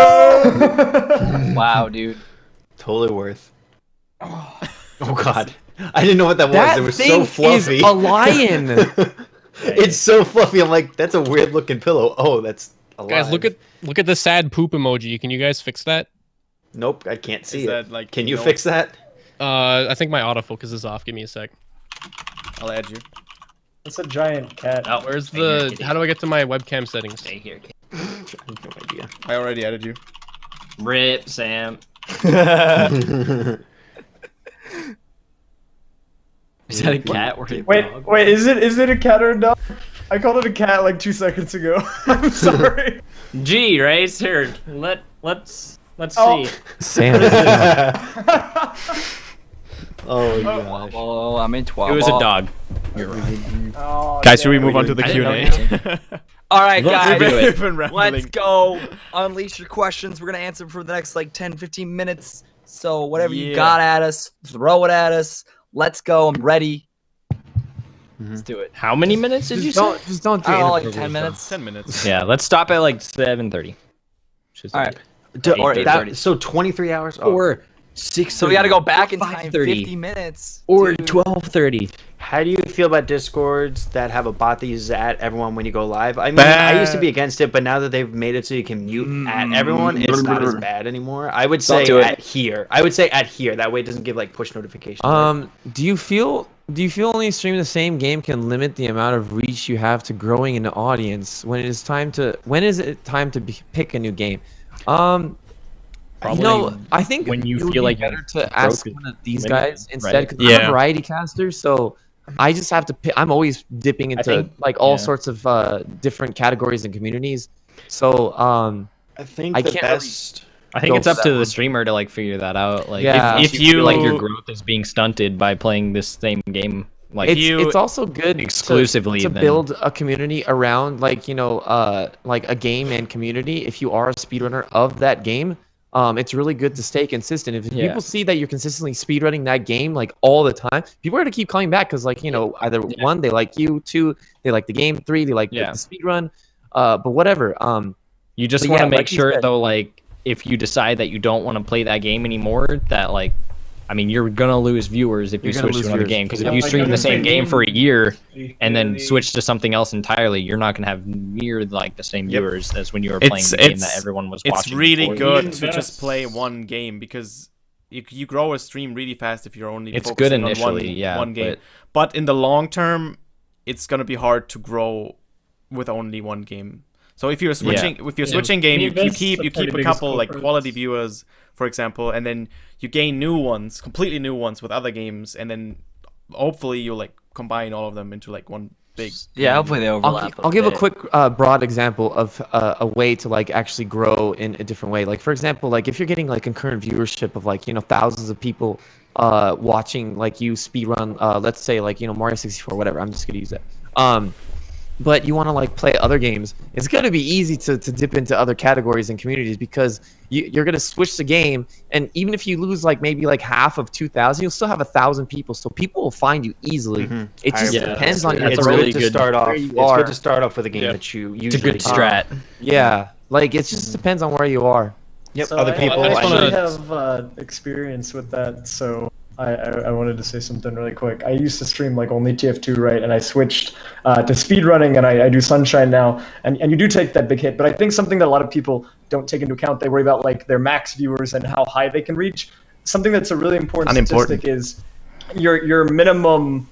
Wow, dude. Totally worth. Oh God. I didn't know what that was. That it was thing so fluffy. is a lion. It's so fluffy. I'm like, that's a weird looking pillow. Oh, that's alive. Guys, look at the sad poop emoji. Can you guys fix that? Nope, I can't see it. Like, can you fix that? I think my autofocus is off. Give me a sec. I'll add you. It's a giant cat. Oh, where's the? How do I get to my webcam settings? Stay here, kid. I have no idea. I already added you. Rip, Sam. Is that a cat or a dog? Wait, is it a cat or a dog? I called it a cat like 2 seconds ago. I'm sorry. G, right? Here, let's see. Sam. Oh gosh. Oh, I'm in 12. It was a dog. You're right. Oh, Guys, should we move on to the Q&A? All right, guys. We've been rambling. Let's go. Unleash your questions. We're gonna answer them for the next like 10-15 minutes. So whatever you got at us, throw it at us. Let's go. I'm ready. Let's do it. How many minutes did you say? Just don't do like 10 minutes. 10 minutes. Yeah, let's stop at like 7:30. All right. Or so 23 hours? Oh. Or 6. So we got to go back in time 5:30. 50 minutes. Or 12:30. How do you feel about Discords that have a bot that uses at everyone when you go live? I mean, I used to be against it, but now that they've made it so you can mute at everyone, it's not as bad anymore. I would say at here. I would say at here. That way it doesn't give like push notifications. Do you feel only streaming the same game can limit the amount of reach you have to growing an audience when is it time to pick a new game? Probably I think when you feel like better to ask one of these guys instead, because right? I'm a variety caster, so I just have to pick. I'm always dipping into like all sorts of different categories and communities. So I think I can't I think it's up to the streamer to like figure that out. Like if you feel like your growth is being stunted by playing this same game, like it's also good exclusively to build a community around like like a game and community. If you are a speedrunner of that game, it's really good to stay consistent. If people see that you're consistently speedrunning that game like all the time, people are gonna keep coming back because like either one, they like you, 2, they like the game, 3, they like the speedrun, but whatever. You just want to make sure though, like if you decide that you don't want to play that game anymore, that like, I mean, you're gonna lose viewers if you switch to another game. Because if you stream the same game for a year and then switch to something else entirely, you're not gonna have near like the same viewers as when you were playing the game that everyone was watching. It's really good to just play one game because you grow a stream really fast if you're only focusing on one game. But in the long term, it's gonna be hard to grow with only one game. So if you're switching game, you keep a couple like quality viewers, for example, and then you gain new ones, completely new ones with other games, and then hopefully you'll like combine all of them into like one big. Yeah, hopefully they overlap. I'll give a quick broad example of a way to like actually grow in a different way. Like for example, like if you're getting like concurrent viewership of like thousands of people watching like you speedrun, let's say like Mario 64, whatever. I'm just gonna use that. But you want to like play other games, it's going to be easy to dip into other categories and communities because you're going to switch the game, and even if you lose like maybe like half of 2,000, you'll still have 1,000 people, so people will find you easily. It just depends on your. It's really good to start off. It's good to start off with a game that you usually. It's a good strat. Yeah, like it just depends on where you are. Yep. So other people. I have experience with that, so. I wanted to say something really quick. I used to stream like only TF2, right? And I switched to speedrunning, and I do Sunshine now. And you do take that big hit, but I think something that a lot of people don't take into account, they worry about like their max viewers and how high they can reach. Something that's a really important statistic is your minimum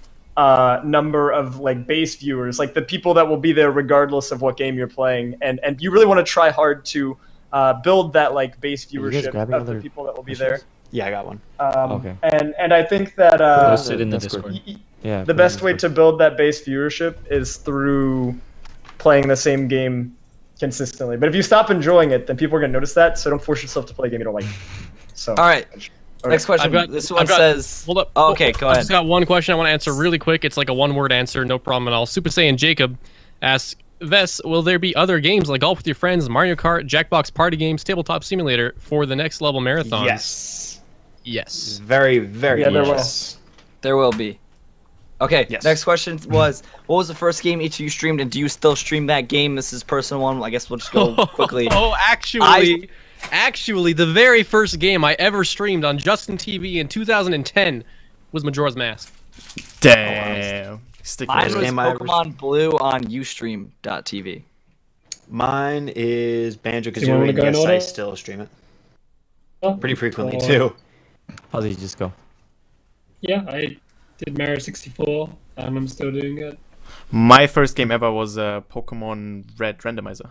number of like base viewers, like the people that will be there regardless of what game you're playing. And you really want to try hard to build that like base viewership of the people that will be there. Yeah, I got one. Okay. And I think that post it in the Discord. Yeah. The best way to build that base viewership is through playing the same game consistently. But if you stop enjoying it, then people are gonna notice that. So don't force yourself to play a game you don't like. So. All right. Next question. This one says. Hold up. Oh, okay, go ahead. I just got one question I want to answer really quick. It's like a one-word answer, no problem at all. Super Saiyan Jacob asks, Vess, will there be other games like Golf with Your Friends, Mario Kart, Jackbox Party Games, Tabletop Simulator for the next level marathons? Yes. Yes. Very, very yes. There will be. Okay, next question was, what was the first game each of you streamed, and do you still stream that game? This is a personal one. I guess we'll just go quickly. Actually, the very first game I ever streamed on Justin TV in 2010 was Majora's Mask. Damn. Mine was Pokemon Blue on Ustream.tv. Mine is Banjo-Kazooie, and yes, I still stream it. Pretty frequently, too. Probably just go. Yeah, I did Mario 64, and I'm still doing it. My first game ever was Pokemon Red Randomizer.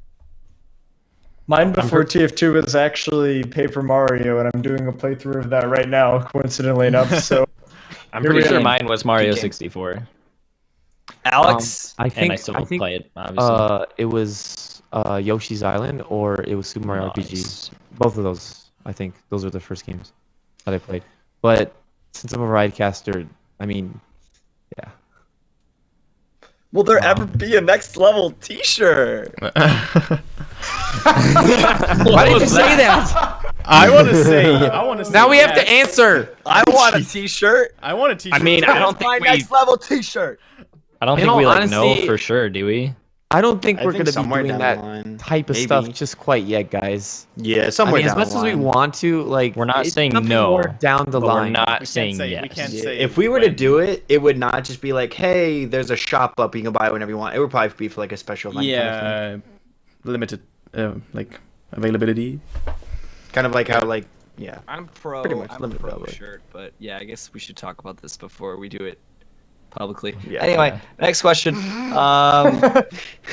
Mine before TF2 was actually Paper Mario, and I'm doing a playthrough of that right now, coincidentally enough. So I'm pretty sure mine was Mario 64. Alex, I think I still play it. Obviously, it was Yoshi's Island or it was Super Mario RPG. Both of those, I think, those are the first games that I played. But since I'm a ridecaster, I mean, yeah. Will there ever be a next level T-shirt? Why did you say that? I want to say. Now we have to answer. I want a T-shirt. I want a T-shirt. I mean, I don't think we. Next level T-shirt. I don't think we know for sure, do we? I don't think we're gonna be doing that type of stuff just quite yet, guys. Yeah, somewhere down the line. As much as we want to, like, we're not saying no. Down the line, we're not saying yes. We can't say if we were to do it, it would not just be like, hey, there's a shop up, you can buy it whenever you want. It would probably be for like a special event. Yeah, limited, like availability. Kind of like how, like, yeah. I'm pro. Pretty much I'm limited pro availability. shirt, but yeah, I guess we should talk about this before we do it publicly. Yeah, anyway, next question. What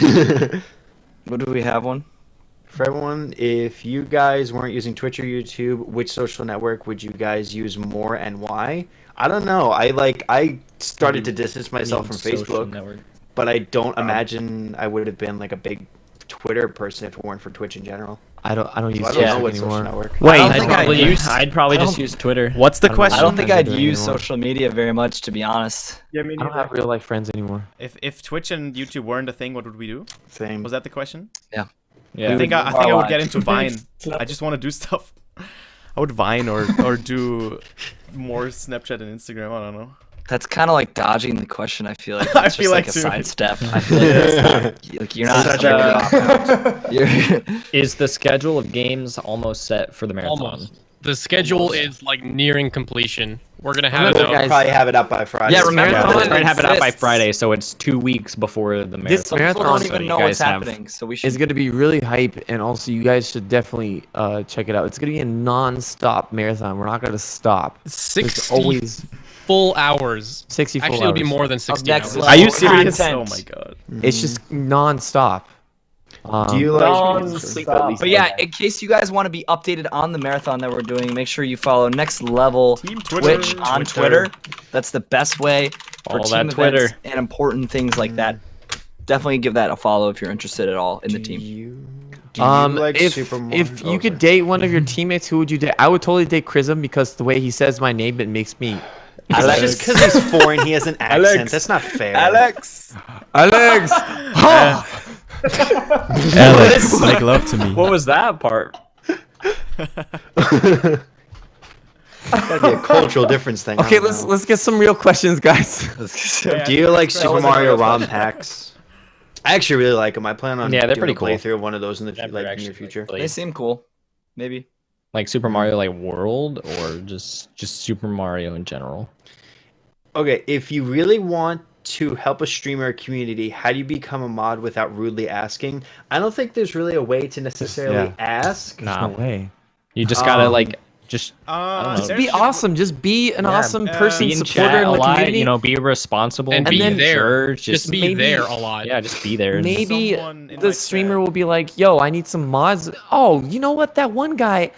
do we have one? For everyone, if you guys weren't using Twitch or YouTube, which social network would you guys use more and why? I don't know. I started to distance myself from Facebook, but I don't imagine I would have been like a big Twitter person if it weren't for Twitch in general. I don't use Twitter anymore. Wait, I'd probably just use Twitter. What's the question? I don't think I'd use social media very much, to be honest. Yeah, I don't have real life friends anymore. If Twitch and YouTube weren't a thing, what would we do? Same. Was that the question? Yeah. I think I would get into Vine. I just want to do stuff. I would Vine or do more Snapchat and Instagram. I don't know. That's kind of like dodging the question. I feel like I feel like a too. sidestep. I feel like that's not, like you're not. Is the schedule of games almost set for the marathon? Almost. The schedule is like nearing completion. We're gonna have We'll probably have it up by Friday. Yeah, remember, we're gonna have it up by Friday, so it's 2 weeks before the marathon. This marathon don't even know what's happening, so we should. It's gonna be really hype, and also you guys should definitely check it out. It's gonna be a non-stop marathon. We're not gonna stop. 60 always full hours. 60 full Actually, hours. it'll be more than 60 hours. Are you serious? Oh my god. It's just non-stop. Do you But yeah, in case you guys want to be updated on the marathon that we're doing, make sure you follow Next Level Twitch on Twitter. That's the best way for team events and important things like that. Definitely give that a follow if you're interested at all in the team. If you could date one of your teammates, who would you date? I would totally date Chrism because the way he says my name, it makes me. Alex. Just because he's foreign, he has an accent. Alex. That's not fair. Alex. Alex, make love to me. What was that part? That'd be a cultural difference thing. Okay, let's get some real questions, guys. Do you like Super Mario ROM packs? I actually really like them. I plan on they're pretty cool. Playthrough of one of those in the near future. They seem cool. Maybe. Like Super Mario like World or just Super Mario in general? Okay, if you really want to help a streamer community, how do you become a mod without rudely asking? I don't think there's really a way to necessarily ask. No way. You just gotta like Just I don't know. Just be awesome. Just be an awesome person, be in supporter chat in a the lot, community. you know, be responsible, and be be there. sure, just be there a lot. Yeah, just be there. Maybe the streamer will be like, "Yo, I need some mods." Oh, you know what? That one guy,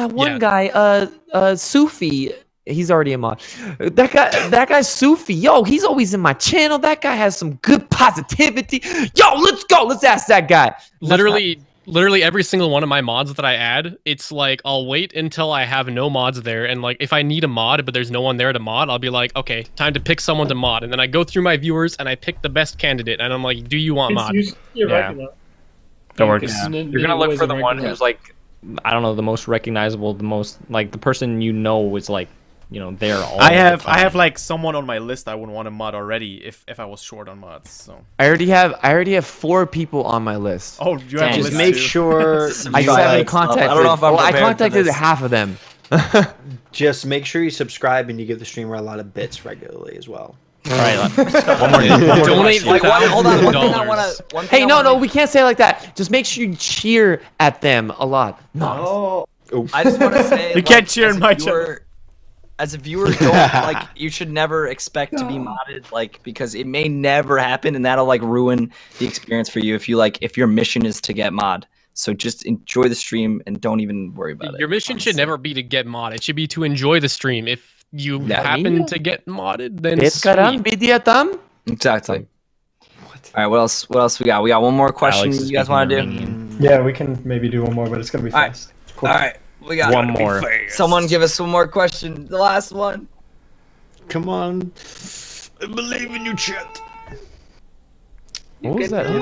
Sufi. He's already a mod. That guy Sufi. Yo, he's always in my channel. That guy has some good positivity. Yo, let's go. Let's ask that guy. Literally every single one of my mods that I add, it's like I'll wait until I have no mods there, and like if I need a mod but there's no one there to mod, I'll be like, okay, time to pick someone to mod, and then I go through my viewers and I pick the best candidate, and I'm like, do you want mod? Yeah. That works. You're gonna look for the one who's like, I don't know, the most recognizable, the most like the person you know is like, you know, there all I have like someone on my list I would want to mod already if I was short on mods. So I already have 4 people on my list. oh, you have Just make sure I just haven't contacted. I don't know if I'm I prepared for contacted this. half of them. just make sure you subscribe and you give the streamer a lot of bits regularly as well. All right, one more Donate Like, hold on. One thing I $1,000. wanna. Hey, no, we can't say it like that. Just make sure you cheer at them a lot. No. I just want to say You can't cheer in my as a viewer, don't like you should never expect to be modded, like, because it may never happen, and that'll like ruin the experience for you if your mission is to get mod. So just enjoy the stream and don't even worry about it. Your mission should never be to get mod. It should be to enjoy the stream. If you happen to get modded, then sweet. Exactly. All right, what else we got? We got one more question you guys want to do? Yeah, we can maybe do one more, but it's gonna be fast. Cool. All right, we got one more. Someone give us one more question. The last one. Come on. I believe in you, chat. What was that?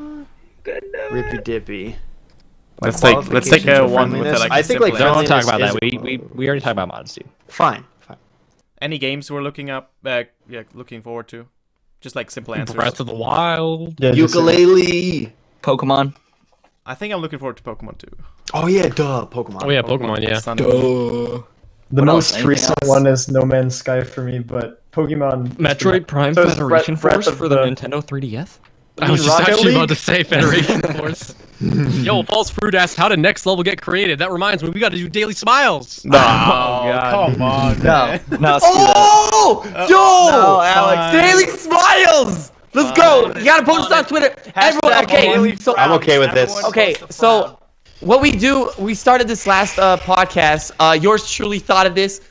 Rippy dippy. let's take a one with like. I think like Don't talk about friendliness that. We already talked about mods, dude. Fine. Any games we're looking up, looking forward to, just like simple answers. Breath of the Wild. Yeah, Ukulele. Pokemon. I think I'm looking forward to Pokemon too. Oh yeah, duh. Pokemon. Oh yeah, Pokemon. Yeah. Sun. The What most else? recent Anything else? one is No Man's Sky for me, but Pokemon. Metroid Prime So it's Federation Breath Force of for the the- Nintendo 3DS. I was just Rocket actually about League? to say Federation Force. Yo, False Fruit asked, how did next level get created? That reminds me, we got to do Daily Smiles. No, come on. man. No, Oh, yo, No, Alex. Daily Smiles. Let's go. You gotta post it on Twitter. Everyone, okay. So I'm okay with this. okay, so what we do, we started this last podcast. Yours truly thought of this.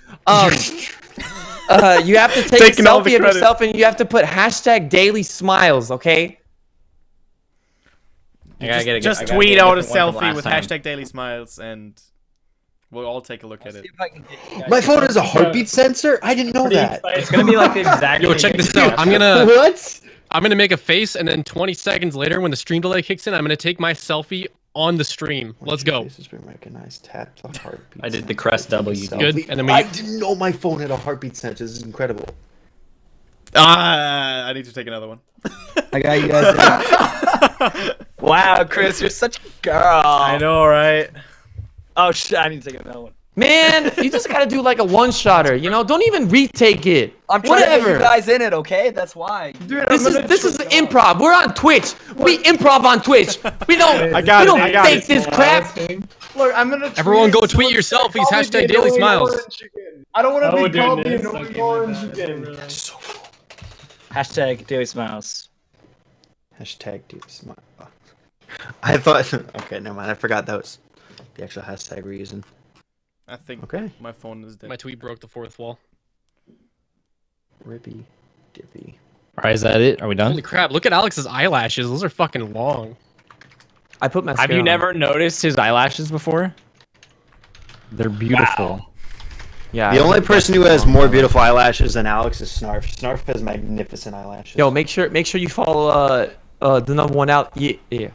You have to take Taking a all the selfie of credit. yourself and you have to put hashtag Daily Smiles, okay? Just tweet out a selfie with hashtag Daily Smiles and we'll all take a look at it. My phone has a heartbeat sensor? I didn't know that. It's gonna be like the exact. Yo, check this out. I'm What? gonna make a face, and then 20 seconds later, when the stream delay kicks in, I'm gonna take my selfie on the stream. Let's go. This has been recognized. Tap the heartbeat. I did the crest W. Good. And then we. I didn't know my phone had a heartbeat sensor. This is incredible. I need to take another one. I got you guys. Wow, Chris, you're such a girl. I know, right? Oh shit, I need to take another one. Man, you just gotta do like a one-shotter, you know? Don't even retake it. I'm trying to get Whatever. you guys in it, okay? That's why. Dude, This is improv. We're on Twitch. We improv on Twitch. We don't I got it, I got fake it. this crap. Look, I'm gonna. Everyone go someone tweet your selfies, call me hashtag the Daily annoying Smiles. orange again. I don't want to Oh, be dude, called the it's annoying okay, orange man. again. Hashtag Daily Smiles. Hashtag Daily Smile. I thought. Okay, never mind. I forgot that was the actual hashtag we're using. I think Okay. my phone is dead. My tweet broke the fourth wall. Rippy dippy. All right, is that it? Are we done? Holy crap! Look at Alex's eyelashes. Those are fucking long. I put mascara Have you on. never noticed his eyelashes before? They're beautiful. Yeah. The I only put person who mascara has on. more beautiful eyelashes than Alex is Snarf. Snarf has magnificent eyelashes. Yo, make sure you follow the number one out. Yeah.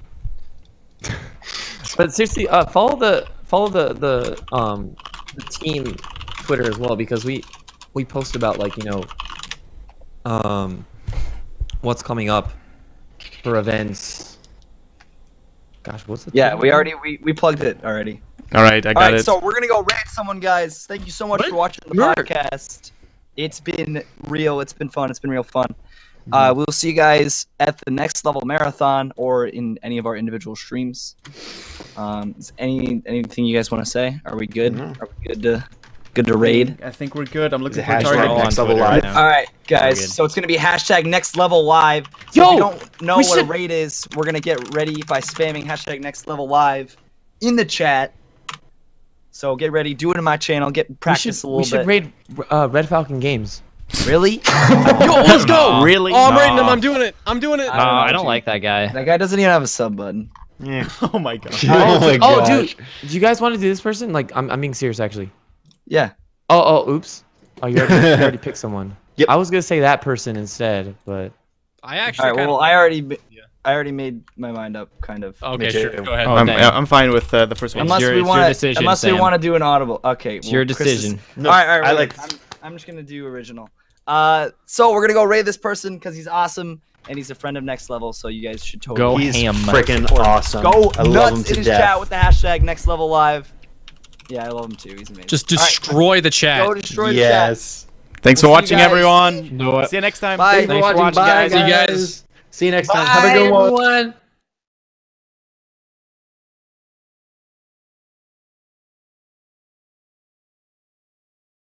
But seriously, follow the team Twitter as well, because we post about, like, you know, what's coming up for events. Gosh, what's the Yeah, we plugged it already. All right, I All got right, it. so we're gonna go rate someone, guys. Thank you so much for watching the podcast. It's been real. It's been fun. It's been real fun. We'll see you guys at the Next Level Marathon or in any of our individual streams. Is anything you guys want to say? Are we good? Are we good to raid? I think we're good. I'm looking for hashtag Next Level Live. All right, guys. So it's gonna be hashtag Next Level Live. So if you don't know what a raid is, we're gonna get ready by spamming hashtag Next Level Live in the chat. So get ready. Do it in my channel. Get practice a little bit. We should raid Red Falcon Games. Really? Yo, let's go! Really? Oh, I'm raiding him. I'm doing it. I'm doing it. I don't like that guy. That guy doesn't even have a sub button. Yeah. Oh my god. Dude, do you guys want to do this person? Like, I'm being serious, actually. Yeah. Oh, oops. Oh, you already picked someone. Yep. I was gonna say that person instead, but I actually. All right. Well, I already made my mind up, kind of. Okay, sure. Go ahead. I'm fine with the first one. Unless we want to do an audible. Okay. It's your decision. No, all right. I'm just gonna do original. So we're gonna go raid this person because he's awesome and he's a friend of Next Level. So you guys should totally go He's ham. Freaking awesome. Go I love him nuts to in his death. chat with the hashtag Next Level Live. Yeah, I love him too. He's amazing. Just destroy the chat. Go destroy the chat. Yes. Thanks for watching, everyone. Do it. See you next time. Bye. thanks for watching, Bye, guys. See you guys. See you next time. Bye, Have a good one. everyone.